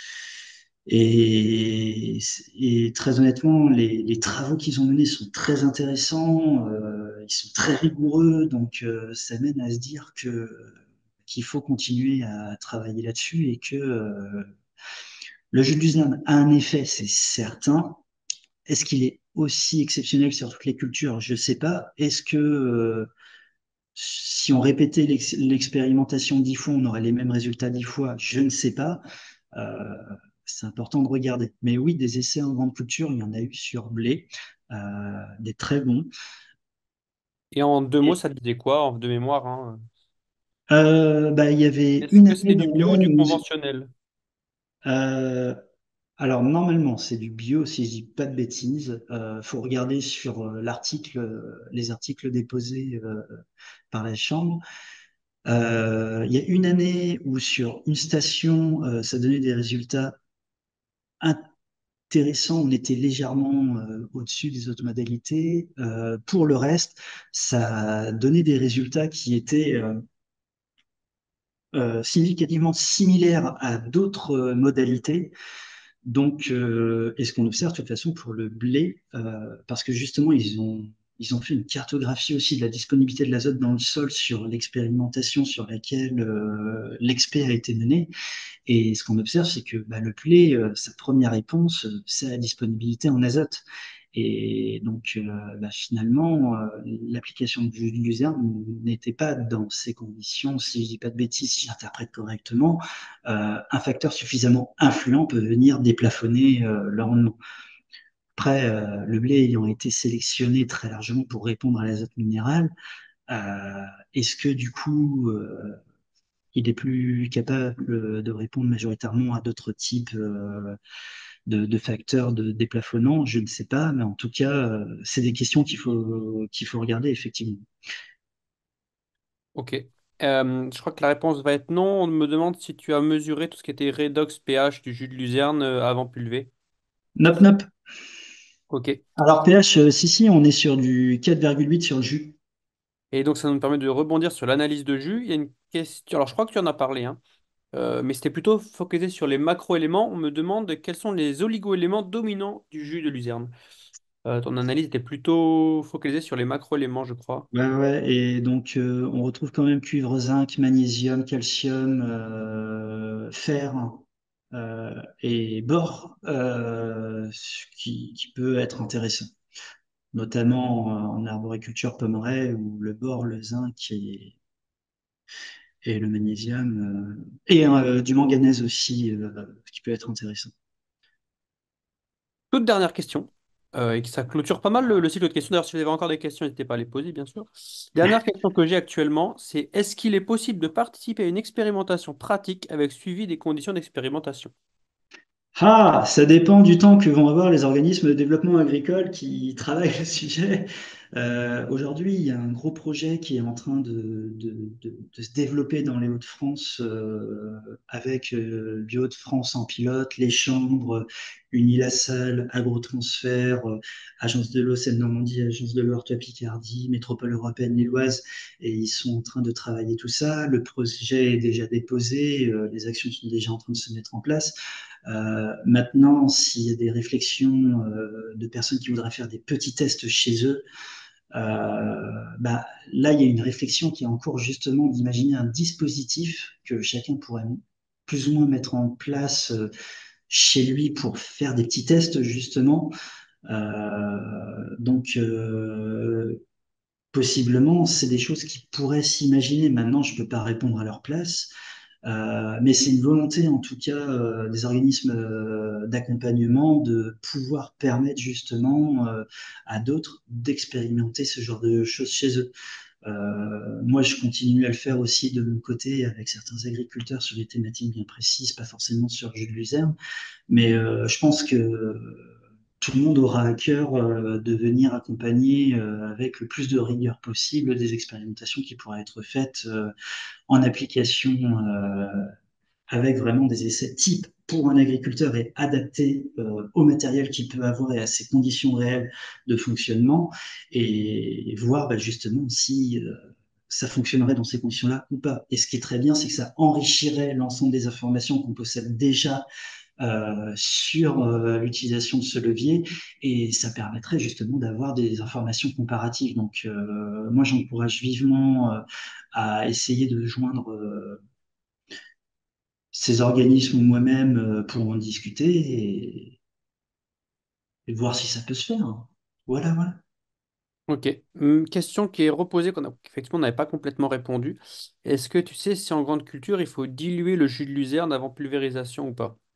et, et très honnêtement, les, les travaux qu'ils ont menés sont très intéressants, euh, ils sont très rigoureux, donc euh, ça mène à se dire que qu'il faut continuer à travailler là-dessus et que euh, le jeu de luzerne a un effet, c'est certain. Est-ce qu'il est aussi exceptionnel sur toutes les cultures? Je ne sais pas. Est-ce que euh, si on répétait l'ex- l'expérimentation dix fois, on aurait les mêmes résultats dix fois? Je ne sais pas. Euh, c'est important de regarder. Mais oui, des essais en grande culture, il y en a eu sur blé, euh, des très bons. Et en deux mots, Et, ça te disait quoi, en de mémoire, hein? euh, bah, il y avait Est-ce une que année c'était du dans bio ou l'année du où... conventionnel? euh, alors normalement, c'est du bio, si je dis pas de bêtises. Il faut regarder sur euh, l'article, euh, les articles déposés euh, par la Chambre. Euh, il y a une année où sur une station, euh, ça donnait des résultats intéressant, on était légèrement euh, au-dessus des autres modalités. Euh, pour le reste, ça a donné des résultats qui étaient euh, euh, significativement similaires à d'autres euh, modalités. Donc, euh, et ce qu'on observe de toute façon pour le blé, euh, parce que justement, ils ont, ils ont fait une cartographie aussi de la disponibilité de l'azote dans le sol sur l'expérimentation sur laquelle euh, l'expert a été mené. Et ce qu'on observe, c'est que bah, le blé, euh, sa première réponse, euh, c'est la disponibilité en azote. Et donc, euh, bah, finalement, euh, l'application du jus de luzerne n'était pas dans ces conditions, si je dis pas de bêtises, si j'interprète correctement, euh, un facteur suffisamment influent peut venir déplafonner euh, le rendement. Après, euh, le blé ayant été sélectionné très largement pour répondre à l'azote minéral, euh, est-ce que du coup, euh, il est plus capable de répondre majoritairement à d'autres types euh, de, de facteurs de déplafonnant? Je ne sais pas, mais en tout cas, euh, c'est des questions qu'il faut, qu'il faut regarder effectivement. Ok. Euh, je crois que la réponse va être non. On me demande si tu as mesuré tout ce qui était redox pH du jus de luzerne euh, avant pulvée. Nop, nop. Ok. Alors pH, euh, si, si, on est sur du quatre virgule huit sur le jus. Et donc, ça nous permet de rebondir sur l'analyse de jus. Il y a une question. Alors, je crois que tu en as parlé, hein. Euh, mais c'était plutôt focalisé sur les macro-éléments. On me demande quels sont les oligo-éléments dominants du jus de luzerne. Euh, ton analyse était plutôt focalisée sur les macro-éléments, je crois. Ouais, ouais, et donc euh, on retrouve quand même cuivre, zinc, magnésium, calcium, euh, fer euh, et bore, euh, ce qui, qui peut être intéressant, notamment euh, en arboriculture pommeraie où le bore, le zinc et, et le magnésium, euh, et euh, du manganèse aussi, euh, ce qui peut être intéressant. Toute dernière question, euh, et que ça clôture pas mal le, le cycle de questions. D'ailleurs, si vous avez encore des questions, n'hésitez pas à les poser, bien sûr. Dernière question que j'ai actuellement, c'est est-ce qu'il est possible de participer à une expérimentation pratique avec suivi des conditions d'expérimentation? Ah, ça dépend du temps que vont avoir les organismes de développement agricole qui travaillent le sujet. Euh, aujourd'hui, il y a un gros projet qui est en train de, de- de- de se développer dans les Hauts-de-France euh, avec euh, Bio-de-France en pilote, les chambres, Unilassal, Agrotransfert, euh, Agence de l'eau Seine-Normandie, Agence de l'eau Artois-Picardie, Métropole européenne lilloise, et ils sont en train de travailler tout ça. Le projet est déjà déposé, euh, les actions sont déjà en train de se mettre en place. Euh, maintenant, s'il y a des réflexions euh, de personnes qui voudraient faire des petits tests chez eux, euh, bah, là, il y a une réflexion qui est en cours justement d'imaginer un dispositif que chacun pourrait plus ou moins mettre en place euh, chez lui pour faire des petits tests justement. Euh, donc, euh, possiblement, c'est des choses qui pourraient s'imaginer. Maintenant, je ne peux pas répondre à leur place. Euh, mais c'est une volonté, en tout cas, euh, des organismes euh, d'accompagnement de pouvoir permettre justement euh, à d'autres d'expérimenter ce genre de choses chez eux. Euh, moi, je continue à le faire aussi de mon côté avec certains agriculteurs sur des thématiques bien précises, pas forcément sur le jus de luzerne, mais euh, je pense que tout le monde aura à cœur euh, de venir accompagner euh, avec le plus de rigueur possible des expérimentations qui pourraient être faites euh, en application euh, avec vraiment des essais types pour un agriculteur et adaptés euh, au matériel qu'il peut avoir et à ses conditions réelles de fonctionnement et voir bah, justement si euh, ça fonctionnerait dans ces conditions-là ou pas. Et ce qui est très bien, c'est que ça enrichirait l'ensemble des informations qu'on possède déjà euh, sur euh, l'utilisation de ce levier et ça permettrait justement d'avoir des informations comparatives. Donc, euh, moi, j'encourage vivement euh, à essayer de joindre euh, ces organismes ou moi-même euh, pour en discuter et, et voir si ça peut se faire. Voilà, voilà. Ok. Hum, question qui est reposée, qu'on a, qu'effectivement on n'avait pas complètement répondu. Est-ce que tu sais si en grande culture, il faut diluer le jus de luzerne avant pulvérisation ou pas?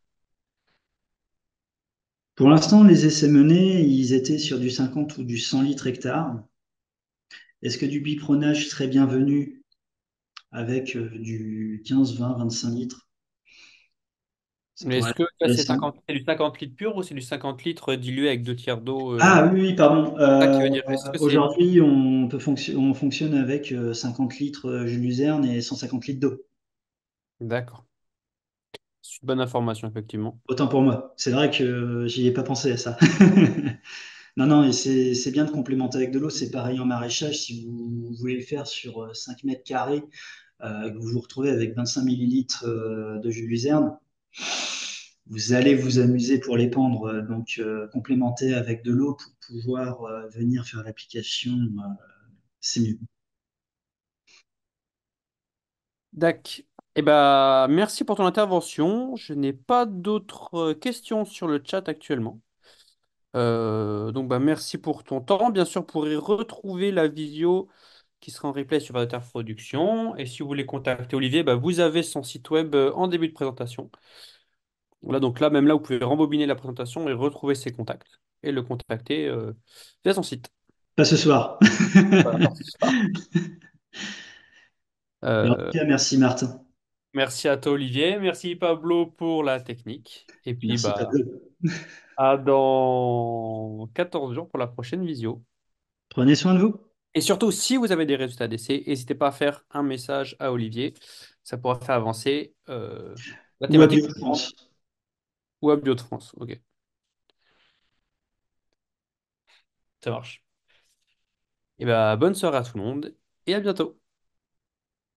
Pour l'instant, les essais menés, ils étaient sur du cinquante ou du cent litres hectare. Est-ce que du bipronage serait bienvenu avec euh, du quinze, vingt, vingt-cinq litres? Ça Mais pourrait est-ce être que ça, c'est intéressant. cinquante c'est du cinquante litres pur ou c'est du cinquante litres dilué avec deux tiers d'eau euh, Ah oui, oui, pardon. ça qui Euh, veut dire, est-ce que c'est... aujourd'hui, on peut fonction- on fonctionne avec euh, cinquante litres euh, jus de luzerne et cent cinquante litres d'eau. D'accord. C'est une bonne information, effectivement. Autant pour moi. C'est vrai que j'y ai pas pensé à ça. Non, non, et c'est c'est bien de complémenter avec de l'eau. C'est pareil en maraîchage. Si vous voulez le faire sur euh, cinq mètres carrés, euh, que vous vous retrouvez avec vingt-cinq millilitres euh, de jus de luzerne, vous allez vous amuser pour les pendre, euh, donc euh, complémenter avec de l'eau pour pouvoir euh, venir faire l'application, euh, c'est mieux. Dac. Eh ben, merci pour ton intervention. Je n'ai pas d'autres euh, questions sur le chat actuellement. Euh, donc, bah, merci pour ton temps. Bien sûr, vous pourrez retrouver la visio qui sera en replay sur Avatar Production. Et si vous voulez contacter Olivier, bah, vous avez son site web euh, en début de présentation. Voilà, donc là, même là, vous pouvez rembobiner la présentation et retrouver ses contacts et le contacter euh, via son site. Pas ce soir. Voilà, pour ce soir. Et en Euh, tout cas, merci Martin. Merci à toi, Olivier. Merci, Pablo, pour la technique. Et puis, Merci bah, Pablo. à dans quatorze jours pour la prochaine visio. Prenez soin de vous. Et surtout, si vous avez des résultats d'essai, n'hésitez pas à faire un message à Olivier. Ça pourra faire avancer euh, la Ou à thématique Bio-France. ou à Bio de France. Ok, ça marche. Et bah, bonne soirée à tout le monde et à bientôt.